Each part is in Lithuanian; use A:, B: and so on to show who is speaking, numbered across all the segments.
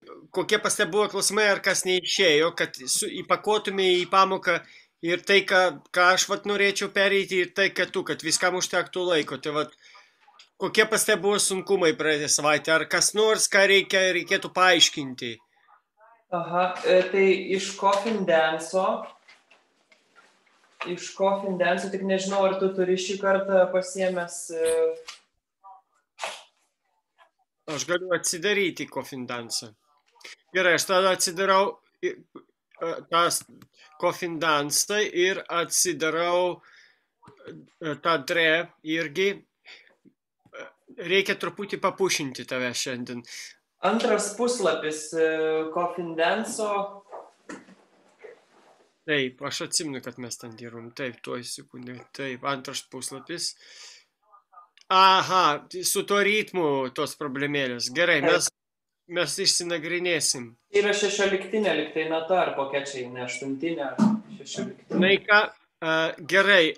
A: kokie pas tave buvo klausimai, ar kas neišėjo, kad įpakotumė į pamoką ir tai, ką aš vat norėčiau pereiti, ir tai, kad viskam užtektų laiko. Tai vat, kokie pas tave buvo sunkumai praeitą savaitę, ar kas nors, ką reikėtų paaiškinti?
B: Aha, tai iš Cofindenso, tik nežinau, ar tu turi šį kartą pasiėmęs.
A: Aš galiu atsidaryti Cofindensą. Gerai, aš tada atsidarau tas Cofindensą ir atsidarau tą DRE irgi. Reikia truputį papušinti tave šiandien.
B: Antras puslapis Cofindenso.
A: Taip, aš atsimenu, kad mes ten dirbom. Taip, tuoj sekundė. Taip, antras puslapis. Aha, su to ritmu tos problemėlės. Gerai, mes išsinagrinėsim.
B: Yra 16 liktai nata, ar kokia čia, ne 8, ar 16.
A: Na, ką, gerai,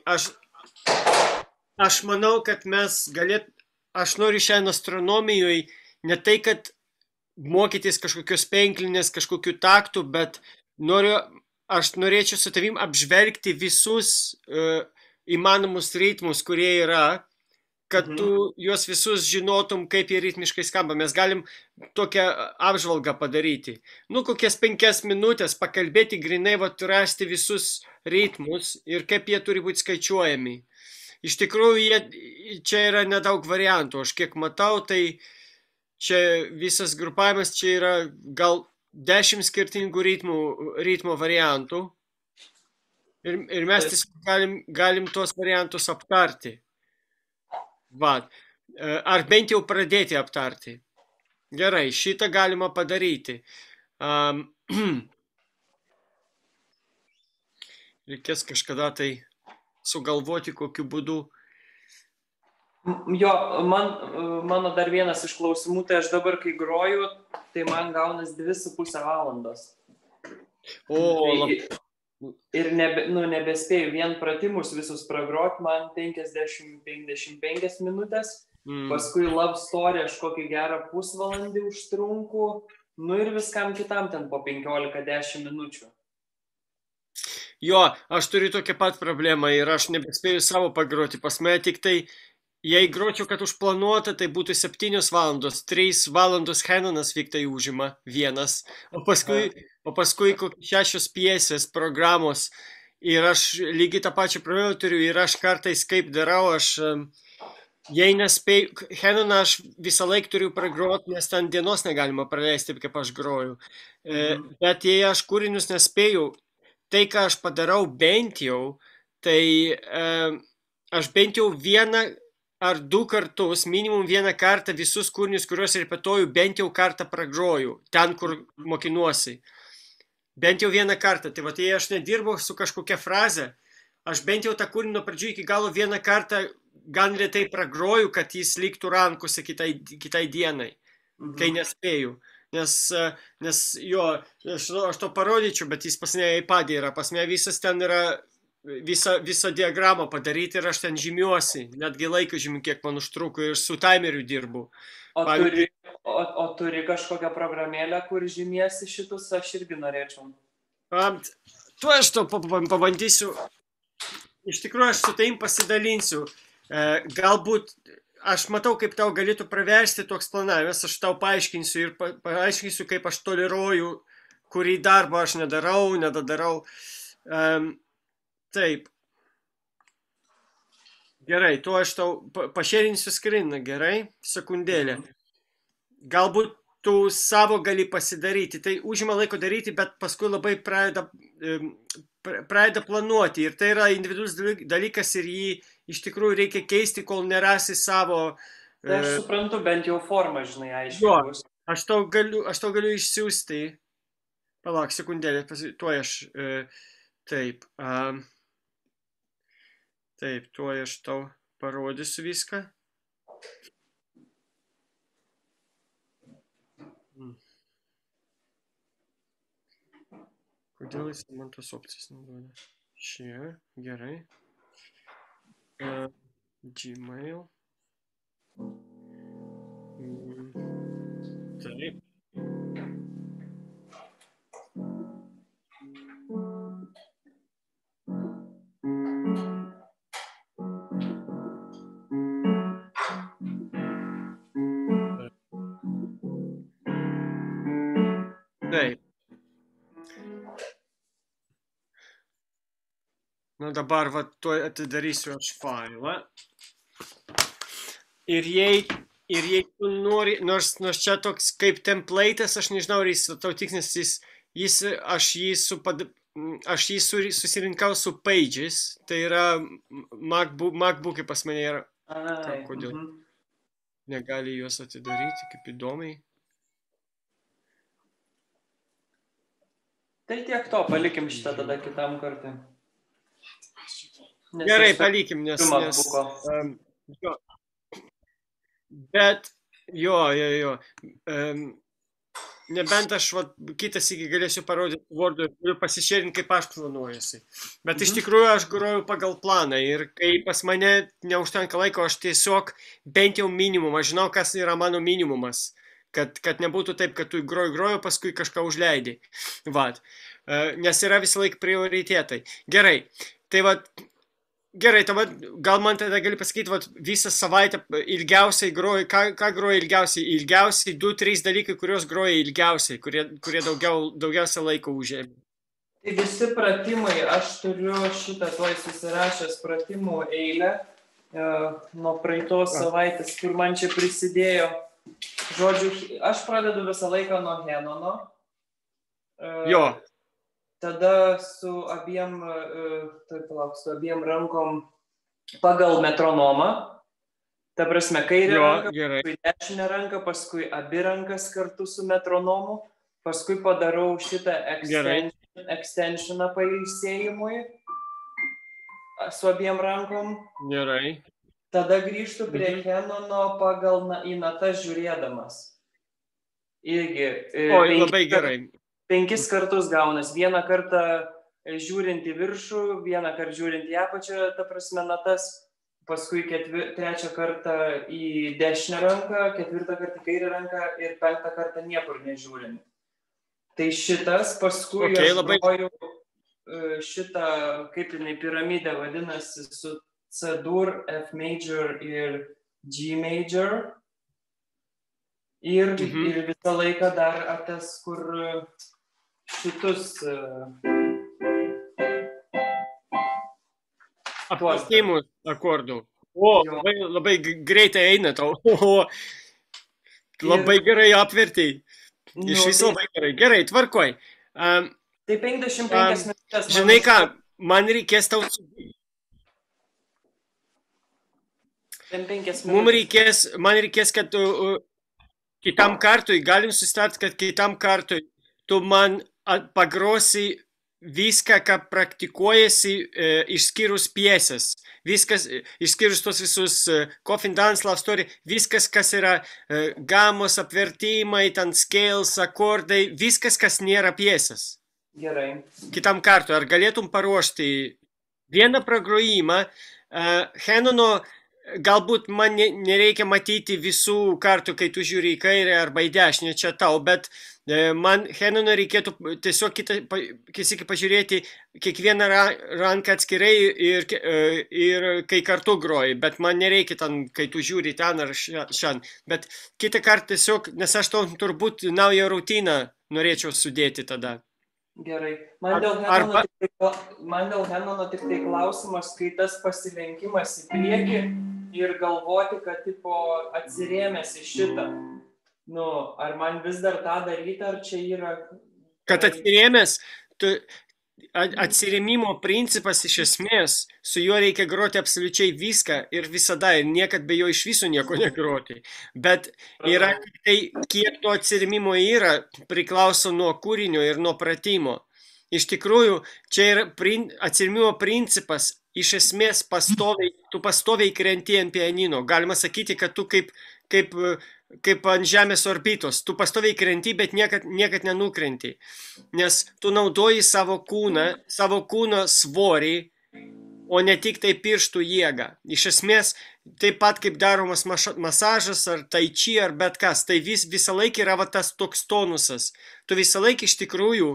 A: aš manau, kad mes aš noriu šiandien astronomijoje ne tai, kad mokytis kažkokios penklinės, kažkokių taktų, bet aš norėčiau su tavim apžvelgti visus įmanomus ritmus, kurie yra, kad tu juos visus žinotum, kaip jie ritmiškai skamba. Mes galim tokią apžvalgą padaryti. Kokias 5 minutės pakalbėti grinai, rasti visus ritmus ir kaip jie turi būti skaičiuojami. Iš tikrųjų, čia yra nedaug variantų. Aš kiek matau, tai čia visas grupavimas, čia yra gal 10 skirtingų ritmo variantų. Ir mes tiesiog galim tuos variantus aptarti. Ar bent jau pradėti aptarti. Gerai, šitą galima padaryti. Reikės kažkada tai sugalvoti, kokiu būdu.
B: Jo, mano dar vienas iš klausimų, tai aš dabar, kai groju, tai man gaunas 2,5 valandos. Ir nebespėju vien pratimus visus pragrot, man 50-55 minutės, paskui love story aš kokį gerą pusvalandį užtrunku, ir viskam kitam ten po 15-10 minučių.
A: Jo, aš turiu tokią pat problemą ir aš nebespėju savo pagroti. Pas mane tik tai, jei gročiau, kad užplanuota, tai būtų 7 valandos, 3 valandos Henonas vyktai užima vienas, o paskui 6 pjesės programos ir aš lygiai tą pačią problemą turiu ir aš kartais kaip darau, jei nespėju, Henoną aš visą laiką turiu pragroti, nes ten dienos negalima praleisti, kaip aš groju. Bet jei aš kūrinius nespėju, tai ką aš padarau bent jau, tai aš bent jau 1 ar 2 kartus, minimum 1 kartą visus kūrinius, kuriuos repetuoju, bent jau kartą pragroju, ten, kur mokinuosi. Bent jau 1 kartą. Tai jei aš nedirbu su kažkokia fraze, aš bent jau tą kūrinį nuo pradžių iki galo 1 kartą gan lėtai pragroju, kad jis liktų rankose kitai dienai, kai nespėju. Nes jo, aš to parodyčiau, bet jis pas mane iPad yra, pas mane visas ten yra, visą diagramą padaryti ir aš ten žymiuosi, netgi laiką žymiu, kiek man užtruko ir su timeriu dirbu.
B: O turi kažkokią programėlę, kur žymiesi šitus, aš irgi norėčiau.
A: Tu aš to pabandysiu, iš tikrųjų aš su taim pasidalinsiu, galbūt aš matau, kaip tau galėtų praversti toks planavimas, aš tau paaiškinsiu ir paaiškinsiu, kaip aš toleruoju, kurį darbą aš nedadarau. Taip. Gerai, tu aš tau pašėrinsiu skriną, gerai? Sekundėlę. Galbūt tu savo gali pasidaryti, tai užima laiko daryti, bet paskui labai pradeda planuoti ir tai yra individualus dalykas ir jį iš tikrųjų reikia keisti, kol nerasi savo...
B: Tai aš suprantu, bent jau formą, žinai, aiškiai.
A: Jo, aš tau galiu išsiųsti. Palauk, sekundėlę, tuoj aš... Taip, tuoj aš tau parodysiu viską. Kodėl jis man tos opcijas neduoda? Čia, gerai. Gmail. Taip. Taip. Nu dabar va tuoj atidarysiu aš failą. Ir jei tu nori, nors čia toks kaip template'as, aš nežinau, ar jis tau tiksnis, aš jį susirinkau su Pages, tai yra MacBook'ai pas mane yra. Kodėl negali juos atidaryti, kaip įdomiai.
B: Tai tiek to, palikim šitą tada kitam kartui.
A: Gerai, palikim, nes bet, jo. Nebent aš kitas iki galėsiu parodyti Word'u ir pasišėrinti, kaip aš planuojusi. Bet iš tikrųjų aš groju pagal planą ir kai pas mane neužtenka laiko, aš tiesiog bent jau minimumą, žinau, kas yra mano minimumas. Kad nebūtų taip, kad tu groju, paskui kažką užleidai. Vat. Nes yra visą laiką prioritėtai. Gerai. Tai gerai, gal man tada gali pasakyti, visą savaitę ilgiausiai groji, ką groji ilgiausiai? Ilgiausiai 2-3 dalykai, kuriuos groji ilgiausiai, kurie daugiausia laiko užėmė.
B: Tai visi pratimai, aš turiu šitą tuoj susirašęs pratimų eilę nuo praeitos savaitės, kur man čia prisidėjo. Žodžiu, aš pradedu visą laiką nuo Henono.
A: Jo.
B: Tada su abiem rankom pagal metronomą. Ta prasme, kairė ranka, paskui dešinę ranką, paskui abi rankas kartu su metronomu. Paskui padarau šitą extensioną pailsėjimui su abiem rankom.
A: Gerai.
B: Tada grįžtu prie Henono pagal į natas žiūrėdamas. Irgi.
A: Oi, labai gerai.
B: 5 kartus gaunas. Vieną kartą žiūrint į viršų, vieną kartą žiūrint į apačią, ta prasme natas, paskui trečią kartą į dešinę ranką, 4 kartą į kairę ranką ir 5 kartą niekur nežiūrint. Tai šitas, paskui aš groju šitą, kaip jinai piramidė vadinasi, su C-dur, F major ir G major. Ir visą laiką dar tas, kur šitus
A: apmąstymus akordų. Labai greitai eina tau. Labai gerai apvertei. Iš viso labai gerai. Gerai, tvarkoj.
B: Tai 55 minutės.
A: Žinai ką, man reikės tau... Man reikės, kad kitam kartui, galim susitarti, kad kitam kartui tu man pagrosi viską, ką praktikuojasi, išskyrus pjesės. Viskas, išskyrus tos visus Coffin Dance, Love Story, viskas, kas yra gamos, apvertimai, ten scales, akordai, viskas, kas nėra pjesės.
B: Gerai.
A: Kitam kartui, ar galėtum paruošti vieną pragrojimą, Henono, galbūt man nereikia matyti visų kartų, kai tu žiūri į kairę arba į dešinę, čia tau, bet man Henono reikėtų tiesiog kitą pažiūrėti kiekvieną ranką atskirai ir kai kartu groji, bet man nereikia ten, kai tu žiūri ten ar šiandien, bet kitą kartą tiesiog, nes aš to turbūt naują rutiną norėčiau sudėti tada.
B: Gerai. Man dėl Henono tik tai klausimas, kai tas pasilenkimas į priekį ir galvoti, kad tipo atsirėmęs į šitą. Nu, ar man vis dar tą daryti, ar čia yra...
A: Kad atsirėmęs, atsirėmimo principas iš esmės, su juo reikia groti absoliučiai viską ir visada, ir niekad be jo iš viso nieko negroti. Bet yra tai, kiek to atsirėmimo yra, priklauso nuo kūrinio ir nuo pratimo. Iš tikrųjų, čia yra atsirėmimo principas, iš esmės tu pastoviai krenti ant pianino. Galima sakyti, kad tu kaip ant Žemės orbitos. Tu pastoviai krenti, bet niekad nenukrenti. Nes tu naudoji savo kūno svorį, o ne tik tai pirštų jėgą. Iš esmės, taip pat kaip daromas masažas ar tai chi ar bet kas, tai visą laiką yra tas toks tonusas. Tu visą laiką iš tikrųjų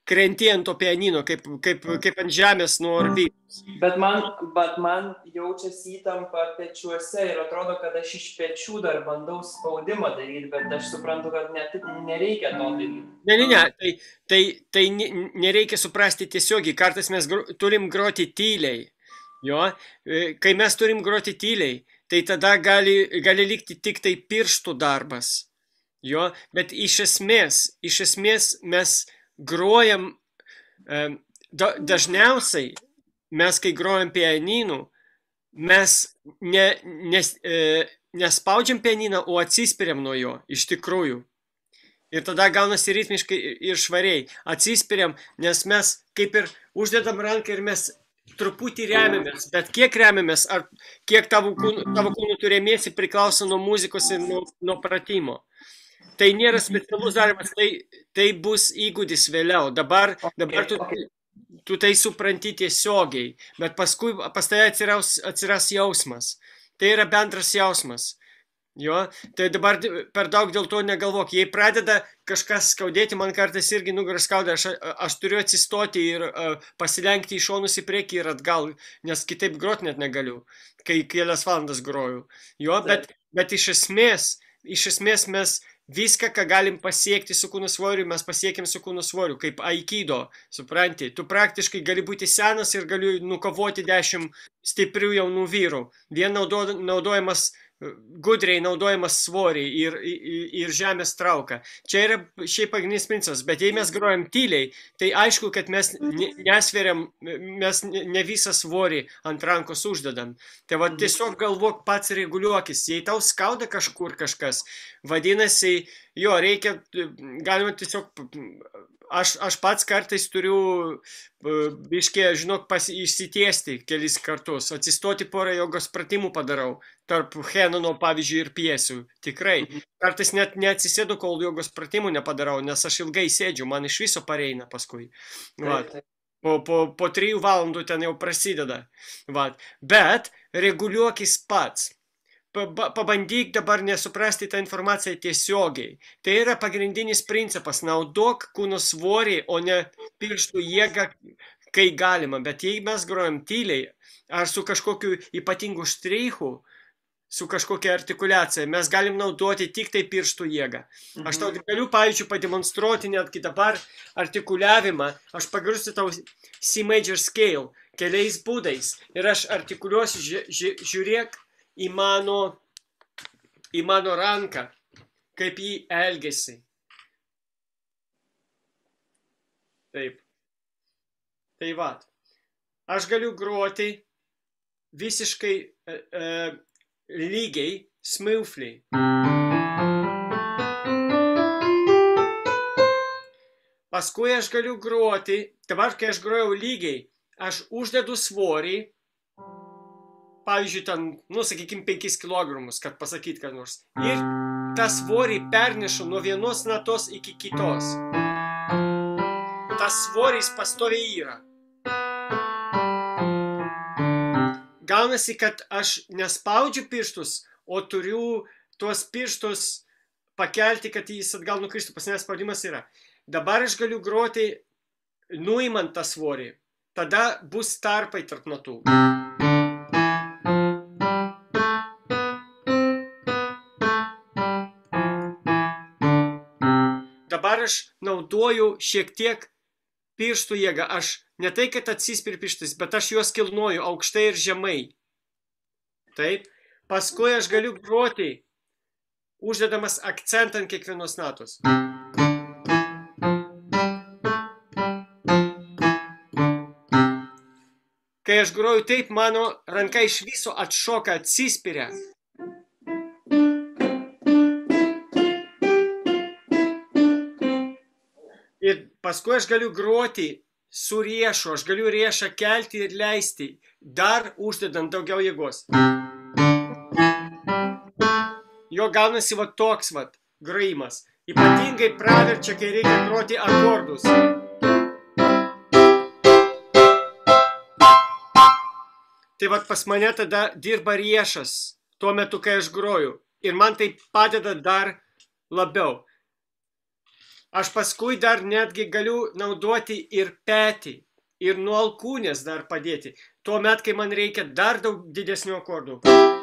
A: krenti ant to pianino, kaip ant žemės nuo orbitos.
B: Bet man jaučiasi įtampa pečiuose ir atrodo, kad aš iš pečių dar bandau spaudimą daryti, bet aš suprantu, kad nereikia to daryti.
A: Ne, tai nereikia suprasti tiesiogiai, kartais mes turim groti tyliai. Jo, kai mes turim groti tyliai, tai tada gali likti tik tai pirštų darbas. Jo, bet iš esmės mes grojam, dažniausiai mes, kai grojam pianinu, mes nespaudžiam pianiną, o atsispiriam nuo jo, iš tikrųjų. Ir tada gaunasi ritmiškai ir švariai. Atsispiriam, nes mes kaip ir uždedam ranką ir mes truputį remiamės. Bet kiek remiamės, ar kiek tavo kūnų turėmėsi priklauso nuo muzikos ir nuo pratimo. Tai nėra specialus darbas, tai bus įgūdis vėliau. Dabar tu tai supranti tiesiogiai, bet paskui pas tai atsiras jausmas. Tai yra bendras jausmas. Jo, tai dabar per daug dėl to negalvok. Jei pradeda kažkas skaudėti, man kartais irgi nugarą skauda, aš turiu atsistoti ir pasilenkti į šonus į priekį ir atgal, nes kitaip grot net negaliu, kai kelias valandas groju. Jo, bet iš esmės mes viską, ką galim pasiekti su kūno svoriu, mes pasiekim su kūno svoriu, kaip aikido, supranti. Tu praktiškai gali būti senas ir gali nukovoti 10 stiprių jaunų vyrų. Vien gudriai naudojamas svorį ir žemės trauka. Čia yra šiaip pagrindinis principas, bet jei mes grojam tyliai, tai aišku, kad mes nesveriam, mes ne visą svorį ant rankos uždedam. Tai va tiesiog galvok pats reguliuokis, jei tau skauda kažkur kažkas, vadinasi, jo, reikia, galima tiesiog, aš pats kartais turiu biškį, žinok, išsitiesti kelis kartus, atsistoti porą jogos pratimų padarau, tarp Henono, pavyzdžiui, ir pjesių, tikrai. Kartais net neatsisėdu, kol jogos pratimų nepadarau, nes aš ilgai sėdžiu, man iš viso pareina paskui. Po 3 valandų ten jau prasideda. Bet reguliuokis pats. Pabandyk dabar nesuprasti tą informaciją tiesiogiai. Tai yra pagrindinis principas. Naudok kūno svorį, o ne pirštų jėgą, kai galima. Bet jei mes grojam tyliai, ar su kažkokiu ypatingu štrichu, su kažkokia artikuliacija, mes galim naudoti tik tai pirštų jėgą. Aš tau galiu, pavyzdžiui, pademonstruoti netgi dabar artikuliavimą. Aš pagrosiu tau C major scale keliais būdais. Ir aš artikuliuosiu, žiūrėk į mano ranką, kaip jį elgesi. Taip. Tai va. Aš galiu groti visiškai lygiai, smoothly. Paskui aš galiu groti, dabar kai aš grojau lygiai, aš uždedu svorį, pavyzdžiui, ten, sakykim, 5 kilogramus, kad pasakyt, kad nors. Ir tą svorį pernešu nuo vienos natos iki kitos. Tas svoris pastoviai yra. Gaunasi, kad aš nespaudžiu pirštus, o turiu tuos pirštus pakelti, kad jis atgal nukristų. Pas nes spaudimas yra. Dabar aš galiu groti nuimant tą svorį. Tada bus tarpai tarp natų. Dabar aš naudoju šiek tiek pirštų jėgą. Aš ne tai, kad atsispiriu pirštais, bet aš juos kilnoju aukštai ir žemai. Taip. Paskui aš galiu groti, uždedamas akcentą ant kiekvienos natos. Kai aš groju taip, mano ranka iš viso atšoka, atsispiria. Ir paskui aš galiu groti su riešu, aš galiu riešą kelti ir leisti, dar uždedant daugiau jėgos. Jo gaunasi va toks va grojimas. Ypatingai praverčia, kai reikia groti akordus. Tai va pas mane tada dirba riešas tuo metu, kai aš groju. Ir man tai padeda dar labiau. Aš paskui dar netgi galiu naudoti ir petį, ir nuo alkūnės dar padėti. Tuomet, kai man reikia dar daug didesnių akordų.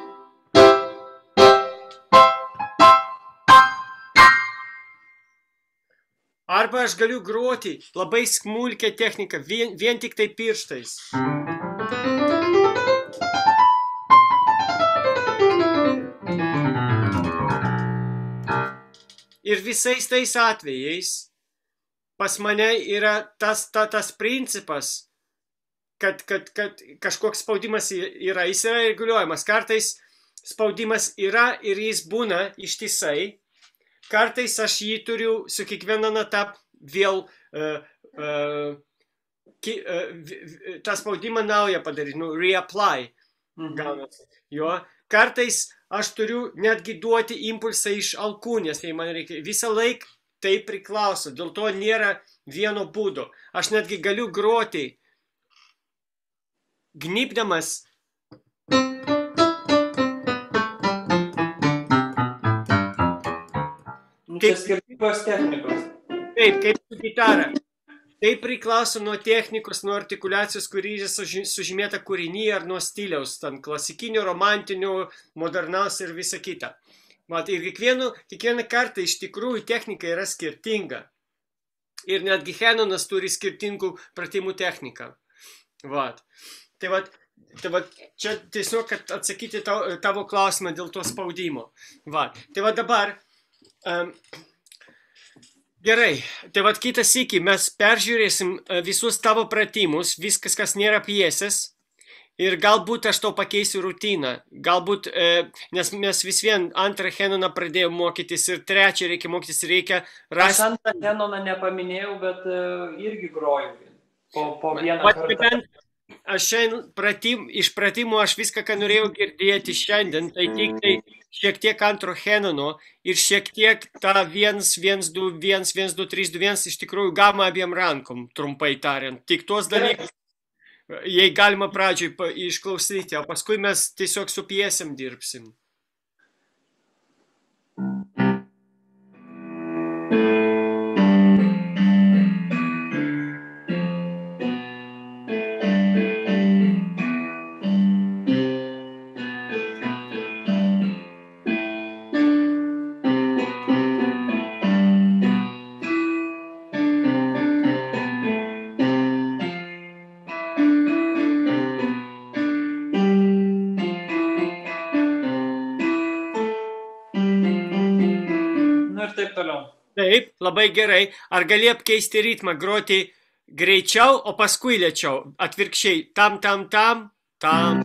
A: Arba aš galiu groti labai smulkę techniką, vien tik tai pirštais. Ir visais tais atvejais pas mane yra tas principas, kad kažkoks spaudimas yra, jis yra reguliuojamas. Kartais spaudimas yra ir jis būna ištisai. Kartais aš jį turiu su kiekviena nata vėl tą spaudimą naują padaryti, reapply. Jo. Kartais aš turiu netgi duoti impulsą iš alkūnės, jei man reikia. Visą laiką tai priklauso, dėl to nėra vieno būdo. Aš netgi galiu groti gnybdamas.
B: Čia skirtingos technikos.
A: Taip, kaip su gitara. Tai priklauso nuo technikos, nuo artikuliacijos, kuri sužymėta kūriny, ar nuo stiliaus, ten klasikinio, romantinio, modernaus ir visa kita. Mat, ir kiekvieną kartą iš tikrųjų technika yra skirtinga. Ir netgi Henonas turi skirtingų pratimų techniką. Vat. Tai čia tiesiog, kad atsakyti tavo klausimą dėl to spaudimo. Vat. Tai dabar... Gerai, tai kitą sykį mes peržiūrėsim visus tavo pratimus, viskas, kas nėra pjesės, ir galbūt aš tau pakeisiu rutiną, galbūt, nes mes vis vien antrą Henoną pradėjome mokytis ir trečią reikia mokytis, reikia rasti...
B: Aš antrą Henoną nepaminėjau, bet irgi groju po vieną kartą.
A: Aš šiandien iš pratimų aš viską, ką norėjau girdėti šiandien, tai tik tai šiek tiek antro Henono ir šiek tiek tą 1, 1, 2, 1, 1, 2, 3, 2, 1 iš tikrųjų gamą abiem rankom, trumpai tariant. Tik tuos dalykus, jei galima pradžioj išklausyti, o paskui mes tiesiog su pjesėm dirbsim. Taip, labai gerai. Ar gali apkeisti ritmą, groti greičiau, o paskui lėčiau? Atvirkščiai, tam, tam, tam, tam.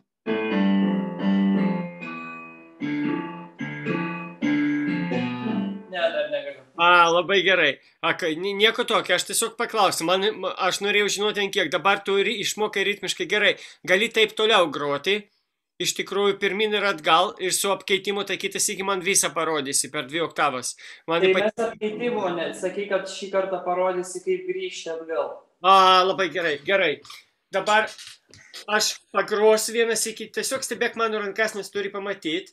B: Ne, dar negaliu.
A: Labai gerai. Nieko tokio, aš tiesiog paklausiu. Aš norėjau žinoti, ant kiek. Dabar tu išmokai ritmiškai gerai. Gali taip toliau groti. Iš tikrųjų, pirmin ir atgal, ir su apkeitimu, tai kitas iki man visą parodysi per 2 oktavas.
B: Tai mes apkeitimu, sakai, kad šį kartą parodysi, kaip grįžti atgal.
A: Labai gerai, gerai. Dabar aš pagrosiu vienas iki, tiesiog stebėk mano rankas, nes turi pamatyti.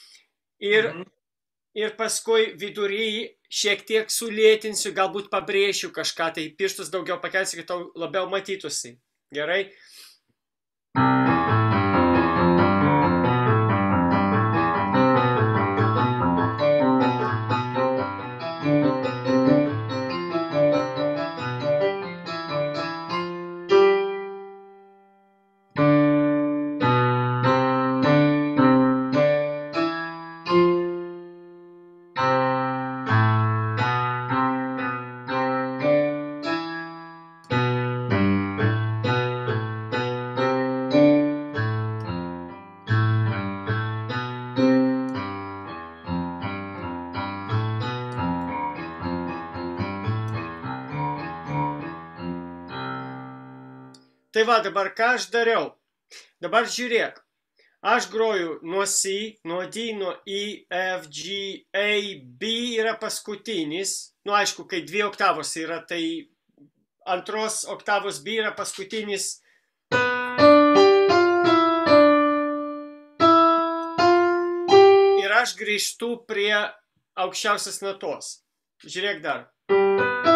A: Ir paskui vidury šiek tiek sulėtinsiu, galbūt pabrėšiu kažką, tai pirštus daugiau pakelsiu, kad tau labiau matytųsi. Gerai? Tai dabar ką aš dariau? Dabar žiūrėk. Aš groju nuo C, nuo D, nuo E, F, G, A, B yra paskutinis. Aišku, kai 2 oktavos yra, tai antros oktavos B yra paskutinis. Ir aš grįžtu prie aukščiausios natos. Žiūrėk dar.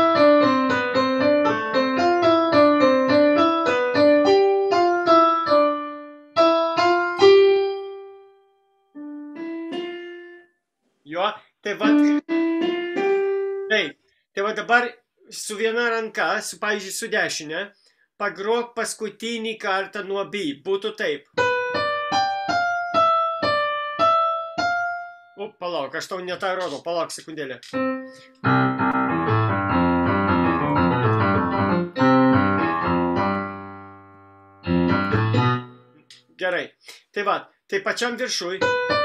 A: va dabar su viena ranka, pavyzdžiui, su dešinė, pagrok paskutinį kartą nuo B. Būtų taip. O, palauk, aš tau ne tą rodau, palauk sekundėlę. Gerai. Tai va, tai pačiam viršui.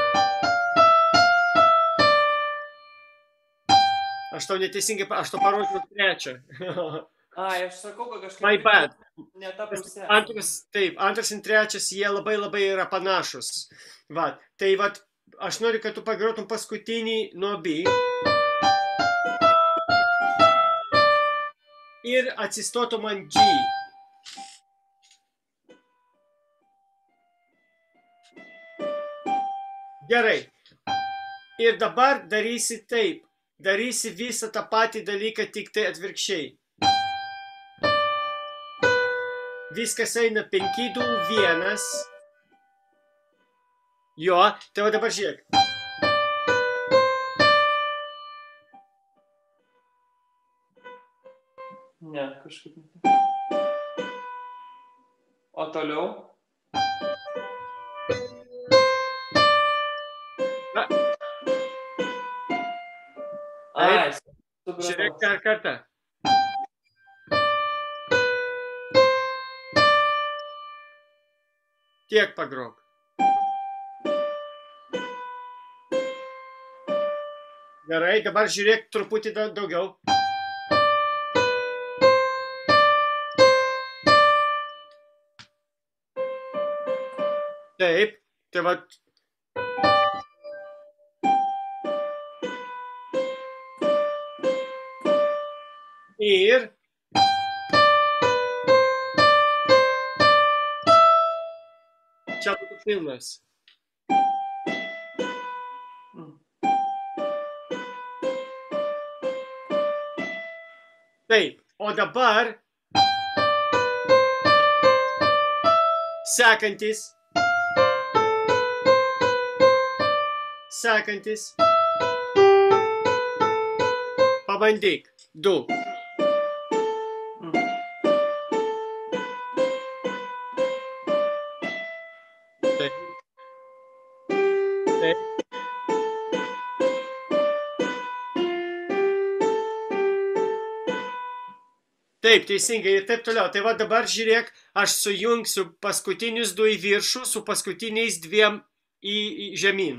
A: Aš tau neteisingai, aš tau parodžiau trečią.
B: Ai, aš sakau, kad kažkaip...
A: My bad.
B: Ne ta pusė.
A: Antras ir trečias, jie labai yra panašus. Va, tai va, aš noriu, kad tu pagrotum paskutinį nuo B. Ir atsistotum ant G. Gerai. Ir dabar darysi taip. Darysi visą tą patį dalyką, tik tai atvirkščiai. Viskas eina 5, 2, 1. Jo, tai va dabar žiūrėk.
B: Ne, kažkaip ne. O toliau? Ai, supratau.
A: Žiūrėk dar kartą. Tiek pagrok. Gerai, dabar žiūrėk truputį daugiau. Taip, tai va. Ir čia būtų pilnas. Taip, o dabar sekantis. Pabandyk. 2. Taip, teisingai ir taip toliau. Tai va dabar žiūrėk, aš sujungsiu paskutinius 2 į viršų su paskutiniais 2 į žemyn.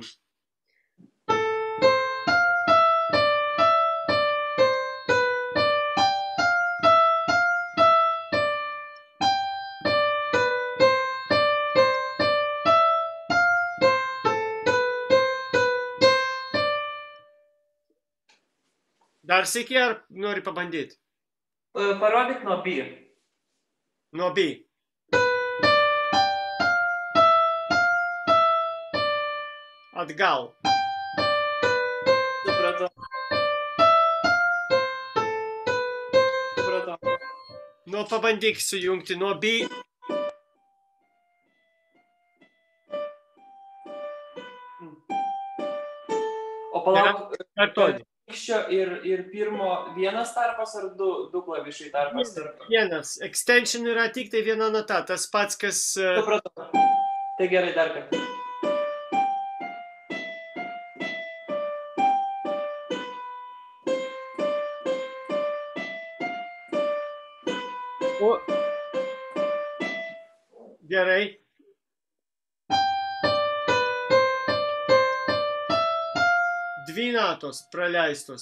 A: Dar sėki, ar nori pabandyti?
B: Parodyk nuo B.
A: Nuo B. Atgal.
B: Supratau.
A: Nu, pabandyk sujungti nuo B.
B: O palauk.
A: Kartoni.
B: Ir pirmo vienas tarpas ar du klavišai tarpas?
A: Vienas. Extension yra tik tai viena nata, tas pats, kas...
B: Supratau. Tai gerai, dar kartą.
A: O. Gerai. Dvi natos praleistos.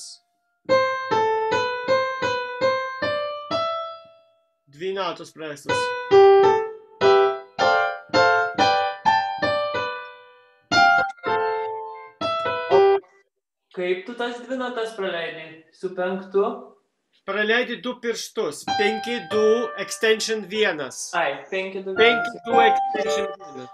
A: Dvi natos praleistos.
B: Kaip tu tas 2 natas praleidai? Su 5?
A: Praleidi 2 pirštus. 5, 2, extension 1.
B: Ai, 5, 2,
A: 5, 2, extension 1.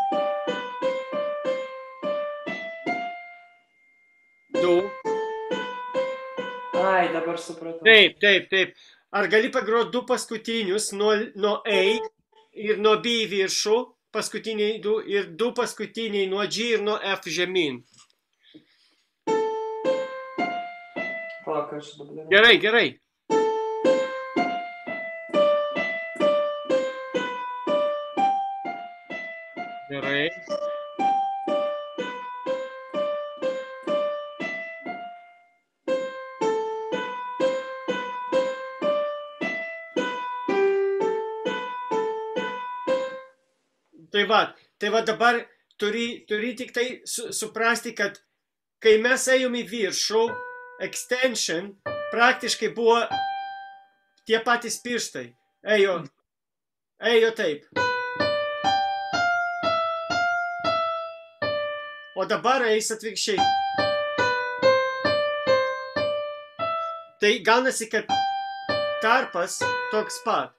B: Ai, dabar supratau.
A: Taip. Ar gali pagroti 2 paskutinius nuo A ir nuo B į viršų, paskutiniai 2 ir 2 paskutiniai nuo G ir nuo F žemyn?
B: Palauk, aš dabar.
A: Gerai, gerai. Gerai. Tai va dabar turi tik tai suprasti, kad kai mes ėjom į viršų, extension praktiškai buvo tie patys pirštai. Ėjo taip. O dabar eis atvirkščiai. Tai gaunasi, kad tarpas toks pat.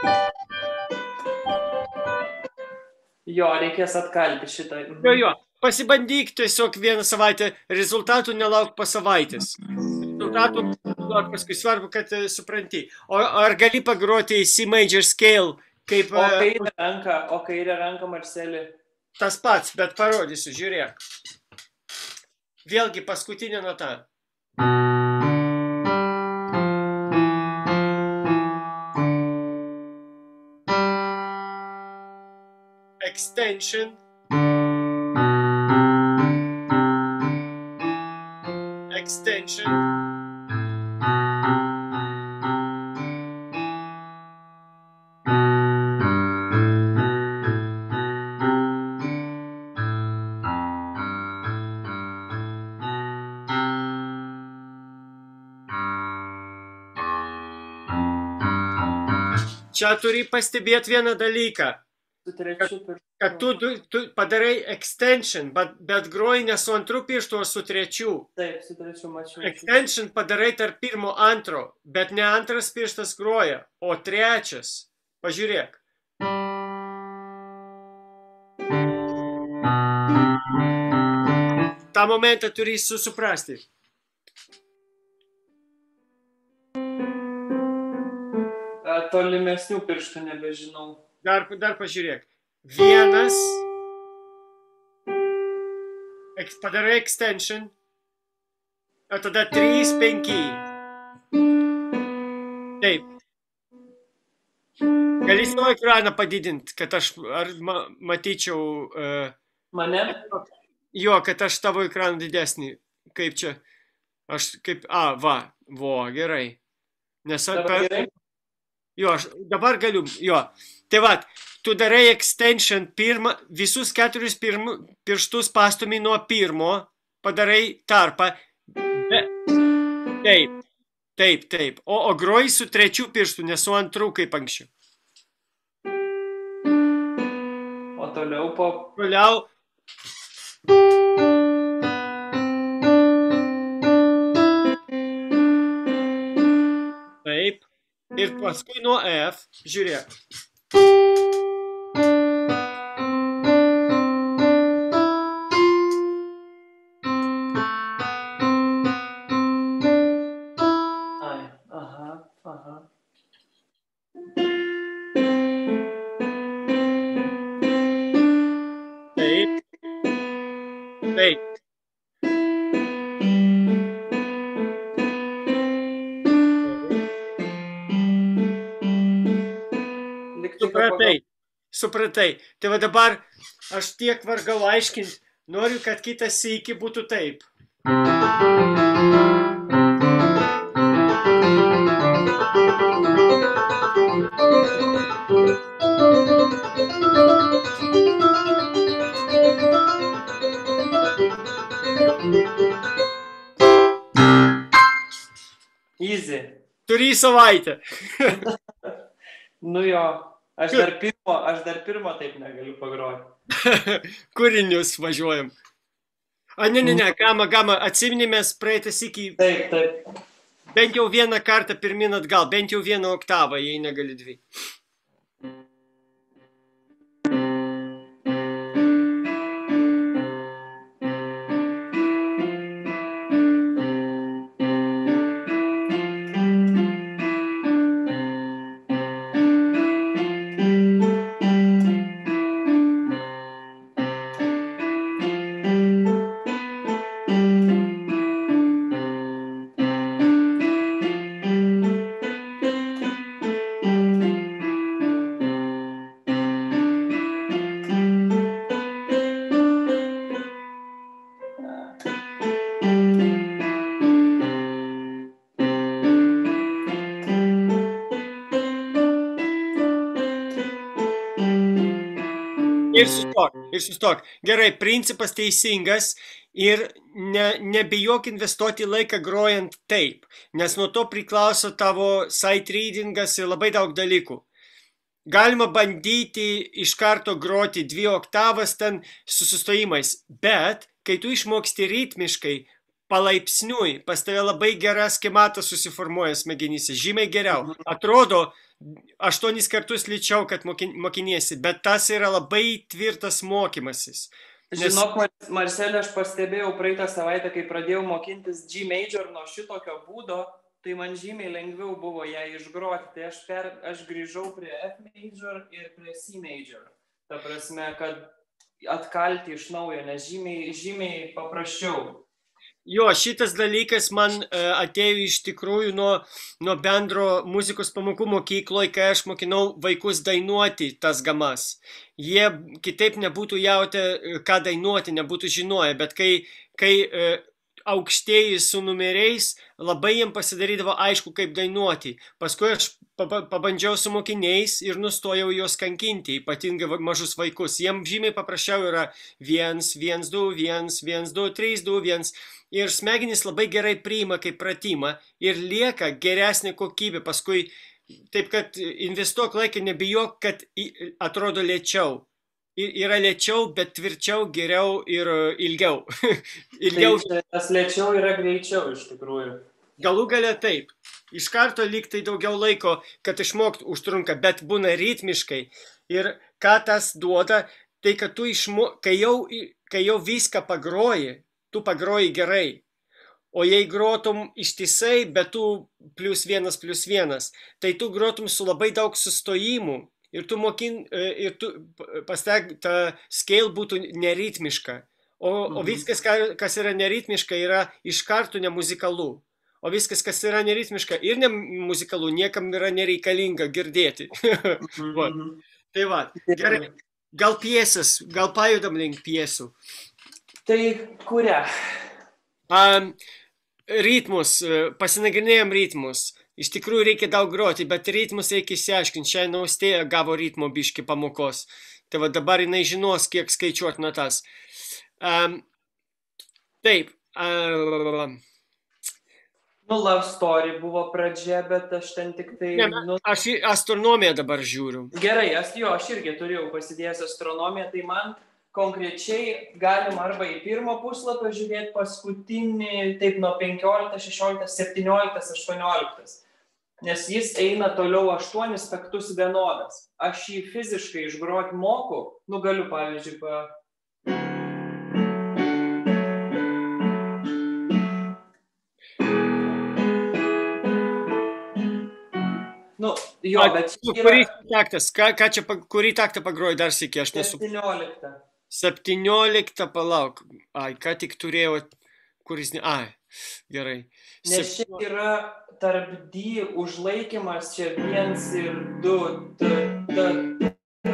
B: Jo, reikės atkalti šitą.
A: Jo. Pasibandyk tiesiog vieną savaitę, rezultatų nelauk po savaitės. Rezultatų duok paskui, svarbu, kad supranti. O ar gali pagroti C major scale, kaip...
B: O kairė ranka, Marceli?
A: Tas pats, bet parodysiu, žiūrėk. Vėlgi paskutinė nota. Extension. Extension. Čia turi pastebėti vieną dalyką. Kad tu padarai extension, bet groji ne su antru pirštu, o su trečiu.
B: Taip, su trečiu mačiau.
A: Extension padarai tarp pirmo antro, bet ne antras pirštas groja, o trečias. Pažiūrėk. tą momentą turi suprasti.
B: Tolimesnių pirštų nebežinau.
A: Dar pažiūrėk. Vienas. Padarai extension. O tada 3, 5. Taip. Gali savo ekraną padidinti, kad aš matyčiau...
B: Mane?
A: Jo, kad aš tavo ekraną didesnį. Kaip čia? Aš kaip... gerai. Nes...
B: Dabar gerai?
A: Jo, aš dabar galiu... Jo. Tai va, tu darai extension visus 4 pirštus pastumi nuo pirmo, padarai tarpą. Taip. O groji su trečiu pirštu, ne su antru kaip anksčiau.
B: O toliau po...
A: Toliau. Taip. Ir paskui nuo F, žiūrėk. Supratai. Tai va dabar aš tiek vargau aiškinti, noriu, kad kitas sykį būtų taip.
B: Easy.
A: Turi savaitę.
B: Nu jo. Aš dar pirmo taip negaliu pagroti.
A: Kūrinius važiuojam. Ne, gama, atsiminėmės praeitą sykį.
B: Taip.
A: Bent jau vieną kartą pirmin atgal, bent jau vieną oktavą, jei negali 2. Ir sustok. Gerai, principas teisingas ir nebijok investuoti laiką grojant taip, nes nuo to priklauso tavo sight readingas ir labai daug dalykų. Galima bandyti iš karto groti 2 oktavas ten su sustojimais, bet kai tu išmoksti ritmiškai, palaipsniui, pas tave labai gera schemata susiformuoja smegenyse, žymiai geriau. Atrodo, 8 kartus lėčiau, kad mokiniesi, bet tas yra labai tvirtas mokymasis.
B: Žinok, Marcelė, aš pastebėjau praeitą savaitę, kai pradėjau mokintis G major nuo šitokio būdo, tai man žymiai lengviau buvo ją išgroti. Tai aš grįžau prie F major ir prie C major. Ta prasme, kad atkalti iš naujo, nes žymiai paprasčiau.
A: Jo, šitas dalykas man atėjo iš tikrųjų nuo bendro muzikos pamokų mokykloje, kai aš mokinau vaikus dainuoti tas gamas. Jie kitaip nebūtų jautę, ką dainuoti, nebūtų žinoję, bet kai aukštieji su numeriais, labai jiem pasidarydavo aišku, kaip dainuoti. Paskui aš pabandžiau su mokiniais ir nustojau juos kankinti, ypatingai mažus vaikus. Jiem žymiai paprasčiau yra 1, 1, 2, 1, 1, 2, 3, 2, 1. Ir smegenys labai gerai priima kaip pratimą ir lieka geresnė kokybė. Paskui, taip kad investuok laiką, nebijok, kad atrodo lėčiau. Yra lėčiau, bet tvirčiau, geriau ir ilgiau.
B: Ilgiau. Tai tas lėčiau yra greičiau iš tikrųjų.
A: Galų gale taip. Iš karto lyg tai daugiau laiko, kad išmokt užtrunka, bet būna ritmiškai. Ir ką tas duoda, tai kad tu kai jau viską pagroji, tu pagroji gerai. O jei grotum ištisai, bet tu +1, tai tu grotum su labai daug sustojimų. Ir tu ta scale būtų neritmiška. O viskas, kas yra neritmiška, yra iš karto nemuzikalu. O viskas, kas yra neritmiška ir nemuzikalu, niekam yra nereikalinga girdėti. Tai va, gerai. Gal piesas, gal pajudam link piesų.
B: Tai kuria?
A: Ritmus, pasinagrinėjom ritmus. Iš tikrųjų reikia daug groti, bet ritmus reikia išsiaiškinti. Šiandien Austėja gavo ritmo biškį pamokos. Tai va dabar jinai žinos, kiek skaičiuot natas. Taip.
B: Love Story buvo pradžia, bet aš ten tik tai...
A: Aš astronomiją dabar žiūriu.
B: Gerai, aš irgi turėjau pasidėjęs astronomiją, tai man konkrečiai galim arba į pirmą puslapį žiūrėti paskutinį, taip nuo 15, 16, 17, 18. Nes jis eina toliau 8 taktus vienodas. Aš jį fiziškai išgroti moku, galiu pavyzdžiui bet...
A: Kurį taktas? Kurį taktą pagroji dar sykį?
B: 17.
A: 17, palauk. Ai, ką tik turėjau, kuris ne... Ai, gerai.
B: Nes čia yra tarp D užlaikymas, čia 1 ir 2,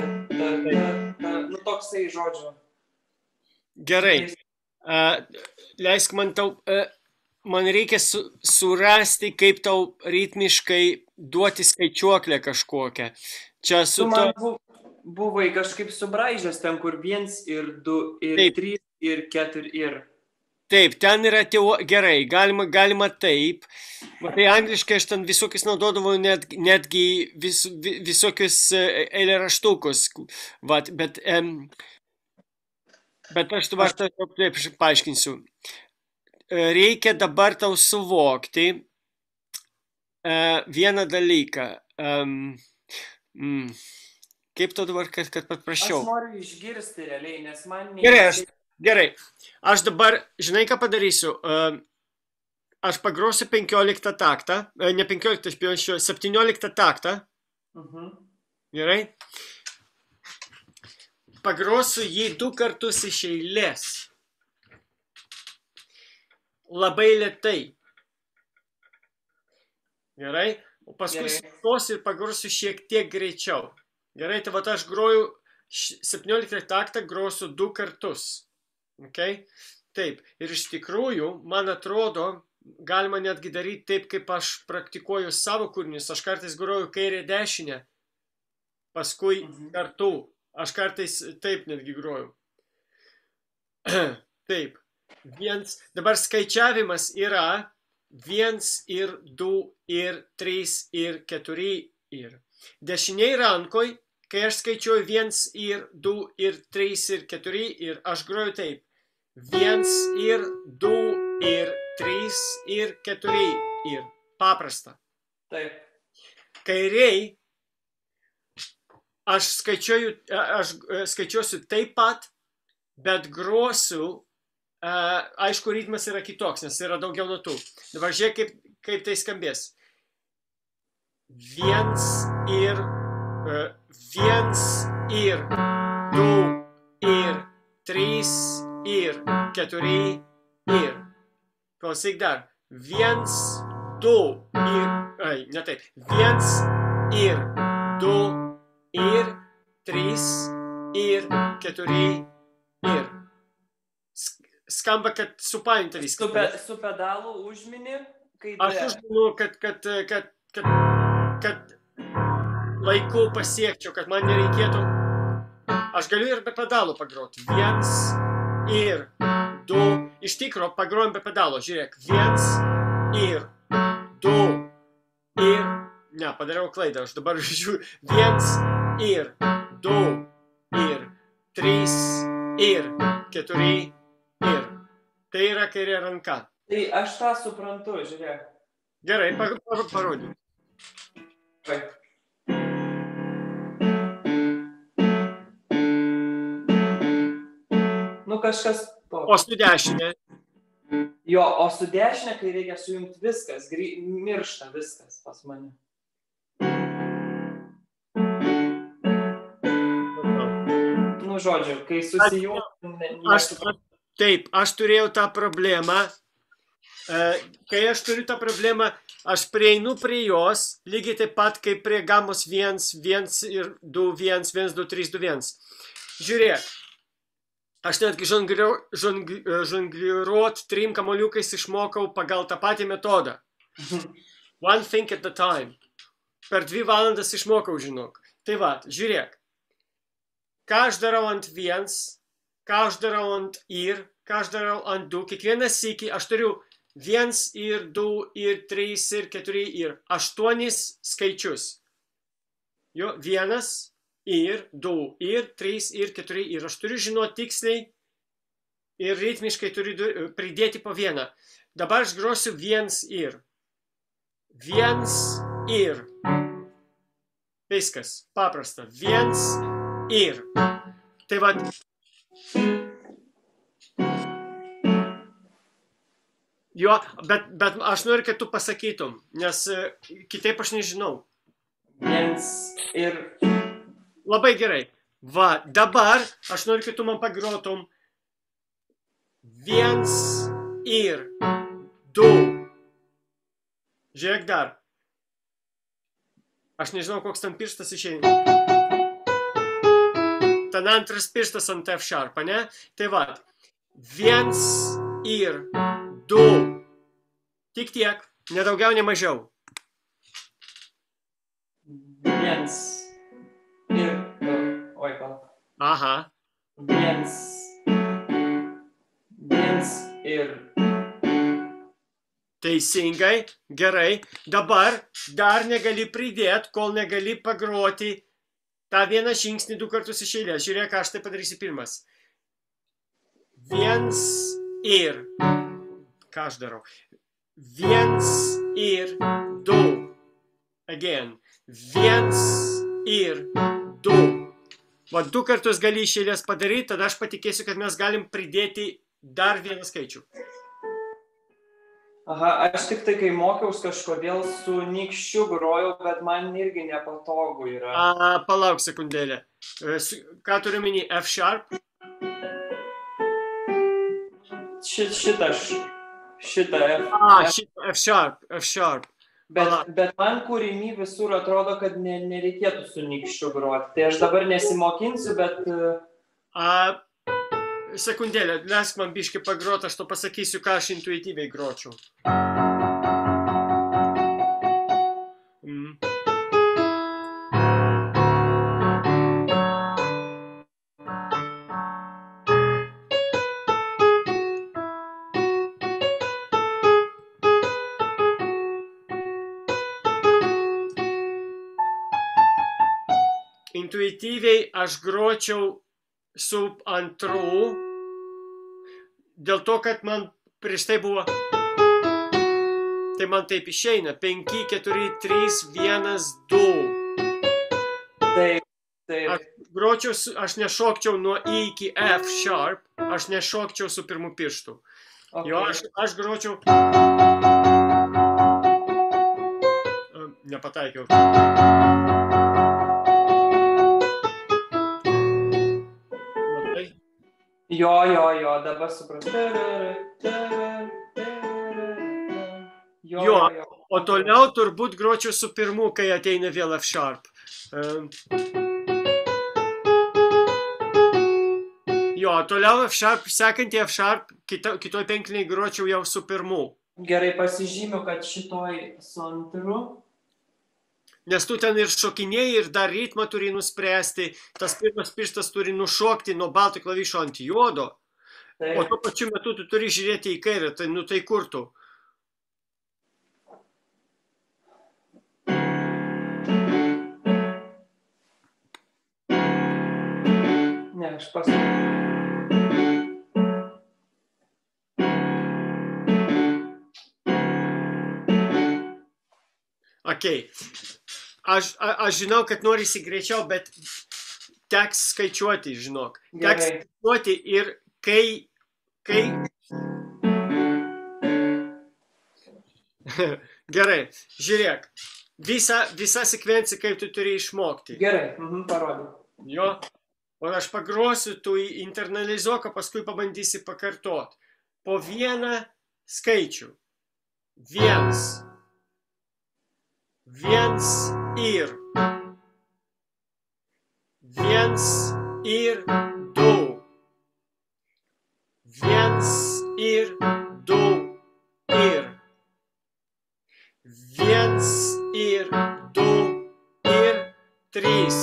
B: toksai žodžio.
A: Gerai. Leisk man reikia surasti, kaip tau ritmiškai duoti skaičiuoklę kažkokią. Čia su to...
B: Buvai kažkaip subraižęs ten, kur 1 ir 2 ir 3 ir 4 ir...
A: Taip, ten yra gerai, galima taip. Matai, angliškai aš ten visokius naudodavau netgi visokius eilėraštukus. Bet aš dabar taip paaiškinsiu. Reikia dabar tau suvokti vieną dalyką. Kaip tau dabar, kad paprašiau?
B: Aš noriu išgirsti realiai, nes man...
A: Gerai. Aš dabar, žinai, ką padarysiu? Aš pagrosiu 15 taktą, ne 15, aš 17 taktą. Gerai? Pagrosiu jį 2 kartus iš eilės. Labai lėtai. Gerai? O paskui sustos ir pagrosiu šiek tiek greičiau. Gerai, tai aš groju 17 taktą, grosiu 2 kartus. Okay? Taip. Ir iš tikrųjų, man atrodo, galima netgi daryti taip, kaip aš praktikuoju savo kūrinius. Aš kartais groju kairę dešinę, paskui kartu. Aš kartais taip netgi groju. Taip. Dabar skaičiavimas yra 1 ir 2 ir 3 ir 4 ir. Dešiniai rankoj, kai aš skaičiuoju 1 ir 2 ir 3 ir 4 ir aš groju taip. 1 ir 2 ir 3 ir 4 ir. Paprasta.
B: Taip.
A: Kairiai aš skaičiuosiu taip pat, bet grosiu, aišku, ritmas yra kitoks, nes yra daugiau natų. Dabar žiūrėk, kaip tai skambės. 1 ir 2 ir 3 ir 4 ir. Klausyk dar. 1, 2 ir, ne taip. 1 ir 2 ir 3 ir 4 ir. Skamba, kad supainta viskas.
B: Su pedalu užmini, kai...
A: Aš užminu, kad laiku pasiekčiau, kad man nereikėtų. Aš galiu ir be pedalo pagroti. 1 ir 2. Iš tikro, pagrojom be pedalo. Žiūrėk. 1 ir 2 ir... Ne, padariau klaidą. Aš dabar žiūriu. 1 ir 2 ir 3 ir 4 ir. Tai yra kairė ranka.
B: Tai aš tą suprantu, žiūrėk.
A: Gerai, parodyk.
B: Taip. Nu kažkas to.
A: O su dešinė?
B: Jo, o su dešinė, kai reikia sujungti viskas, miršta viskas pas mane. Nu, žodžiu, kai susijungti...
A: Taip, aš turėjau tą problemą. Kai aš turiu tą problemą, aš prieinu prie jos, lygiai taip pat, kaip prie gamos 1, 1 ir 2, 1, 1, 2, 3, 2, 1. Žiūrėk, aš netgi žongliruot 3 kamoliukais išmokau pagal tą patį metodą. One thing at a time. Per 2 valandas išmokau, žinok. Tai va, žiūrėk. Ką aš darau ant 1, ką aš darau ant ir, ką aš darau ant 2. Kiekvieną sykį aš turiu 1 ir 2 ir 3 ir 4 ir 8 skaičius. Jo, 1 ir 2 ir 3 ir 4 ir. Aš turiu žinoti tiksliai ir ritmiškai turiu pridėti po vieną. Dabar aš grosiu 1 ir. 1 ir. Viskas, paprasta. 1 ir. Tai va. Jo, bet aš noriu, kad tu pasakytum, nes kitaip aš nežinau.
B: 1 ir...
A: Labai gerai. Va, dabar aš noriu, kad tu man pagrotum 1 ir 2. Žiūrėk dar. Aš nežinau, koks tam pirštas išeina. Ten antras pirštas ant F sharp, ne? Tai va, 1 ir 2. Tik tiek, nedaugiau, ne mažiau.
B: 1 ir 2. Oi, gal.
A: Aha.
B: 1 ir...
A: Teisingai, gerai. Dabar dar negali pridėti, kol negali pagroti tą vieną žingsnį 2 kartus iš eilės. Žiūrėk, aš tai padarysiu pirmas. 1 ir... Ką aš darau? 1 ir 2. Again. 1 ir 2. Va, 2 kartus gali iš eilės padaryti, tada aš patikėsiu, kad mes galim pridėti dar vieną skaičių.
B: Aha, aš tik tai, kai mokiaus kažkodėl su nykščiu grojau, bet man irgi nepatogu yra.
A: Palauk sekundėlę. Ką turiu minį? F sharp?
B: Šitą F.
A: Šitą F sharp.
B: Bet man kūriny visur atrodo, kad nereikėtų su nykščiu groti. Tai aš dabar nesimokinsiu, bet...
A: Sekundėlę, leisk man biškį pagroti, aš to pasakysiu, ką aš intuityviai gročiau. intuityviai aš gročiau su antru, dėl to, kad man prieš tai buvo, tai man taip išeina, 5, 4, 3, 1, 2.
B: Taip.
A: Aš gročiau, aš nešokčiau nuo I iki F sharp, aš nešokčiau su pirmu pirštu.
B: Okay.
A: Jo, aš gročiau. Nepataikiau. Matai?
B: Jo, dabar suprantu.
A: Jo, o toliau turbūt gročiau su pirmu, kai ateina vėl F sharp. Jo, toliau F sharp, sekantį F sharp, kitoj penkliniai gročiau jau su pirmu.
B: Gerai, pasižymiu, kad šitoj su antru.
A: Nes tu ten ir šokinėjai, ir dar ritmą turi nuspręsti, tas pirmas pirštas turi nušokti nuo balto klavišo ant juodo, o tuo pačiu metu tu turi žiūrėti į kairę, tai kur tu?
B: Ne, aš pasakau.
A: Okay. Aš žinau, kad norisi greičiau, bet teks skaičiuoti, žinok. Teks skaičiuoti ir kai... Gerai, žiūrėk. Visa sekvencija, kaip tu turi išmokti.
B: Gerai, parodyk.
A: Jo, o aš pagrosiu, tu internalizuok, o paskui pabandysi pakartot. Po vieną skaičių. 1. 1 ir 1 ir 2 1 ir 2 ir 1 ir 2 ir 3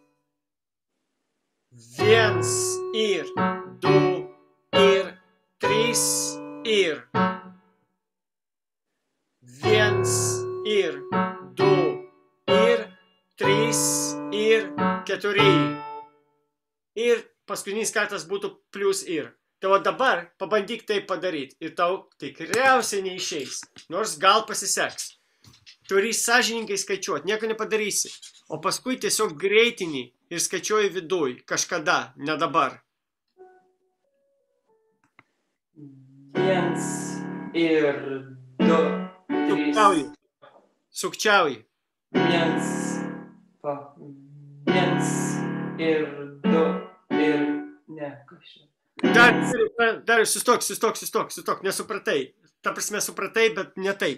A: 1 ir 2 ir 3 ir 1 ir 2 ir 3 ir 4. Ir paskutinis kartas būtų plius ir. Tai o dabar pabandyk tai padaryti ir tau tikriausiai neišeis, nors gal pasiseks. Turi sąžiningai skaičiuoti, nieko nepadarysi, o paskui tiesiog greitini ir skaičiuoji viduj, kažkada, ne dabar.
B: 1 ir 2, 3.
A: Sukčiauji.
B: 1 ir 2 ir... Ne, kažkaip.
A: Dar, sustok, nesupratai. Ta prasme, supratai, bet ne taip.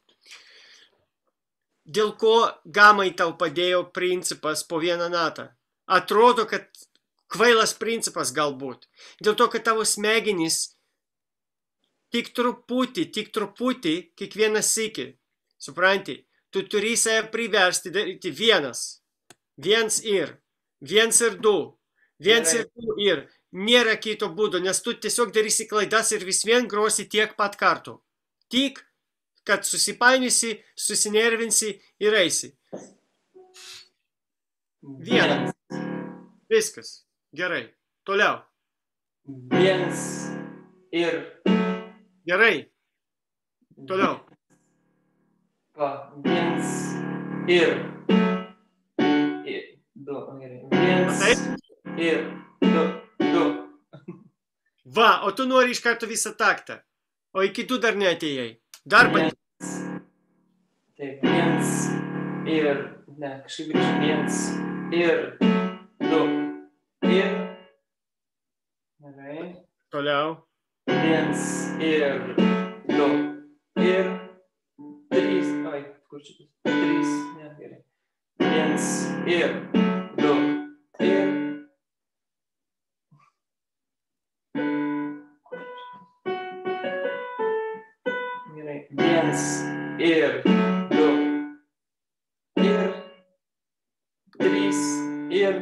A: Dėl ko gamai tau padėjo principas po vieną natą? Atrodo, kad kvailas principas galbūt. Dėl to, kad tavo smegenys tik truputį, kiekvieną sykį. Supranti? Tu turi save priversti daryti 1 ir 1 ir 2. 1 ir 2 ir. Nėra kito būdo, nes tu tiesiog darysi klaidas ir vis vien grosi tiek pat kartų. Tik, kad susipainisi, susinervinsi ir eisi. 1. Viskas. Gerai. Toliau.
B: 1 ir...
A: Gerai. Toliau.
B: 1 ir 2. 1 ir 2.
A: Va, o tu nori iš karto visą taktą. O iki tu dar neatėjai. Dar bandai.
B: Taip, 1 ir... Ne, kažkaip grįžti. 1 ir 2 ir... Gerai.
A: Toliau.
B: 1 ir 2 ir 3. Oi, kur čia? 3. Ne, gerai. 1 ir 2 ir... Gerai. 1 ir 2 ir 3 ir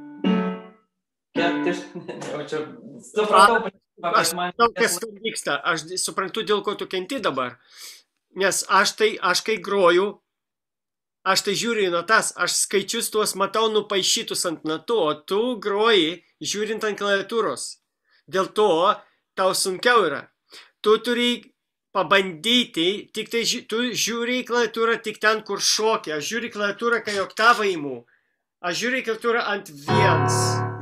B: 4. O čia supratau.
A: Aš žinau, kas vyksta. Aš suprantu, dėl ko tu kenti dabar. Nes aš kai groju, aš tai žiūriu į natas, aš skaičius tuos matau nupaišytus ant natų, o tu groji žiūrint ant klaviatūros. Dėl to tau sunkiau yra. Tu turi pabandyti, tik tai tu žiūri į klaviatūrą tik ten, kur šokia. Aš žiūri į klaviatūrą, kai oktavą imu. Aš žiūri į klaviatūrą ant viens.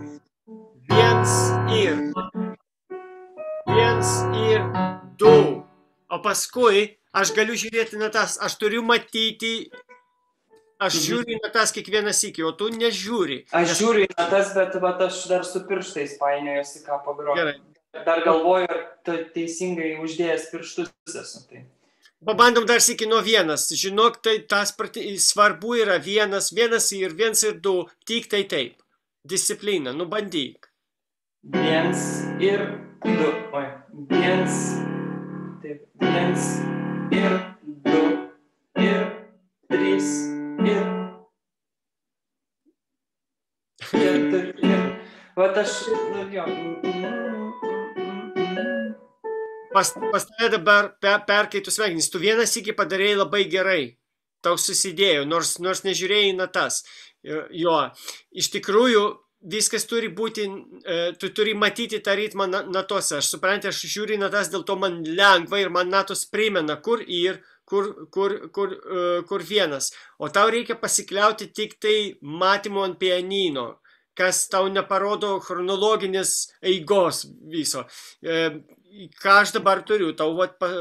A: Viens ir du. O paskui aš galiu žiūrėti natas, aš turiu matyti, aš žiūriu į natas kiekvieną sykį, o tu nežiūri.
B: Aš žiūriu į natas, bet aš dar su pirštais painiojuosi, ką pagroju.
A: Gerai.
B: Dar galvoju, ar teisingai uždėjęs pirštus esu. Tai.
A: Pabandom dar sykį nuo vienas. Žinok, tai tas svarbu yra vienas ir du, tik tai taip. Disciplina, nu bandyk.
B: Viens ir du. Oi, viens, taip, viens ir du, ir trys, ir vat aš, nu jo.
A: Pas tave dabar perkeitus smegenys. Tu vieną sykį padarėjai labai gerai. Tau susidėjo, nors nežiūrėjai natas. Jo, iš tikrųjų, viskas turi būti, tu turi matyti tą ritmą natose. Aš suprantu, aš žiūriu natas, dėl to man lengva ir man natos primena, kur ir, kur vienas. O tau reikia pasikliauti tik tai matymu ant pianino, kas tau neparodo chronologinės eigos viso. Ką aš dabar turiu, tau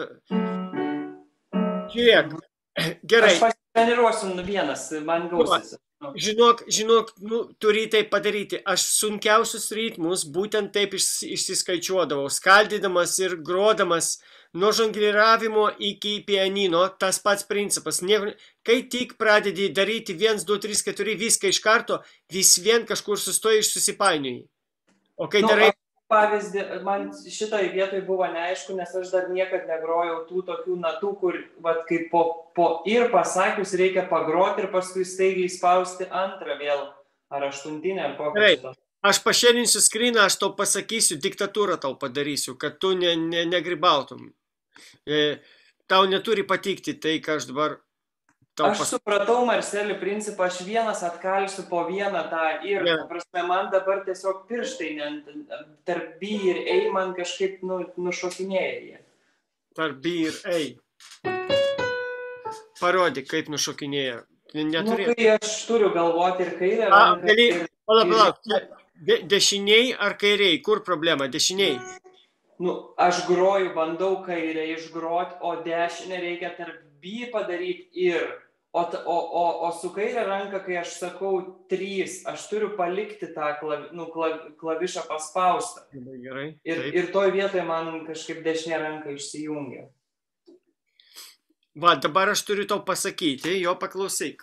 A: žiūrėk, gerai.
B: Aš pasitreniruosiu vienas, man gausis.
A: Žinok, nu, turi tai padaryti. Aš sunkiausius ritmus būtent taip išsiskaičiuodavau, skaldydamas ir grodamas nuo žongliravimo iki pianino, tas pats principas. Kai tik pradedi daryti 1, 2, 3, 4 viską iš karto, vis vien kažkur sustoji ir susipainioji. O kai darai...
B: Pavyzdį, man šitoj vietoj buvo neaišku, nes aš dar niekad negrojau tų tokių natų, kur vat, kaip po ir pasakius reikia pagroti ir paskui staigiai spausti antrą vėl, ar aštuntinę, ar kokią šitą.
A: Aš pašėlinsiu skryną, aš tau pasakysiu, diktatūrą tau padarysiu, kad tu negribautum. Tau neturi patikti tai, ką aš dabar...
B: Aš supratau, Marceli, principą, aš vienas atkalsiu po vieną tą ir, prasme, man dabar tiesiog pirštai tarp B ir A man kažkaip nušokinėja jie. Tarp
A: B ir A. Parodyk, kaip nušokinėja.
B: Kai aš turiu galvoti ir kairę
A: ranką. Palauk, dešiniai ar kairiai? Kur problema? Dešiniai?
B: Aš groju, bandau kairę išgroti, o dešinę reikia tarp B padaryti ir. O su kairė ranka, kai aš sakau 3, aš turiu palikti tą klavišą paspaustą.
A: Gerai.
B: Ir toj vietoje man kažkaip dešinė ranka išsijungia.
A: Va, dabar aš turiu tau pasakyti, jo paklausyk.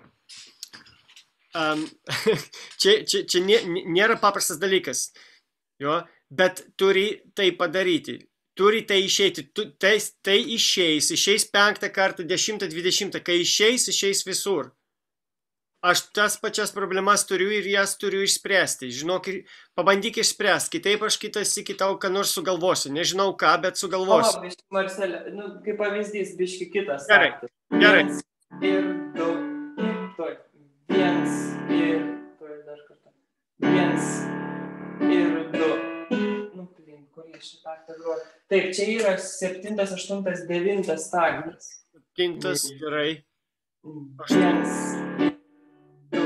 A: Čia nėra paprastas dalykas, jo, bet turi tai padaryti. Turi tai išeiti, tai išeis 5 kartą, 10, 20, kai išeis visur. Aš tas pačias problemas turiu ir jas turiu išspręsti. Žinok, pabandyk išspręsti, kitaip aš kitas iki tau, ką nors sugalvosiu. Nežinau ką, bet sugalvosiu.
B: Biški, Marcelė, kaip pavyzdys, biški kitas.
A: Gerai.
B: Viens ir du, ir toj. Viens ir toj dar kartą. Viens ir du. Taip, čia yra 7, 8, 9 taktas.
A: 7, gerai.
B: 1, 2,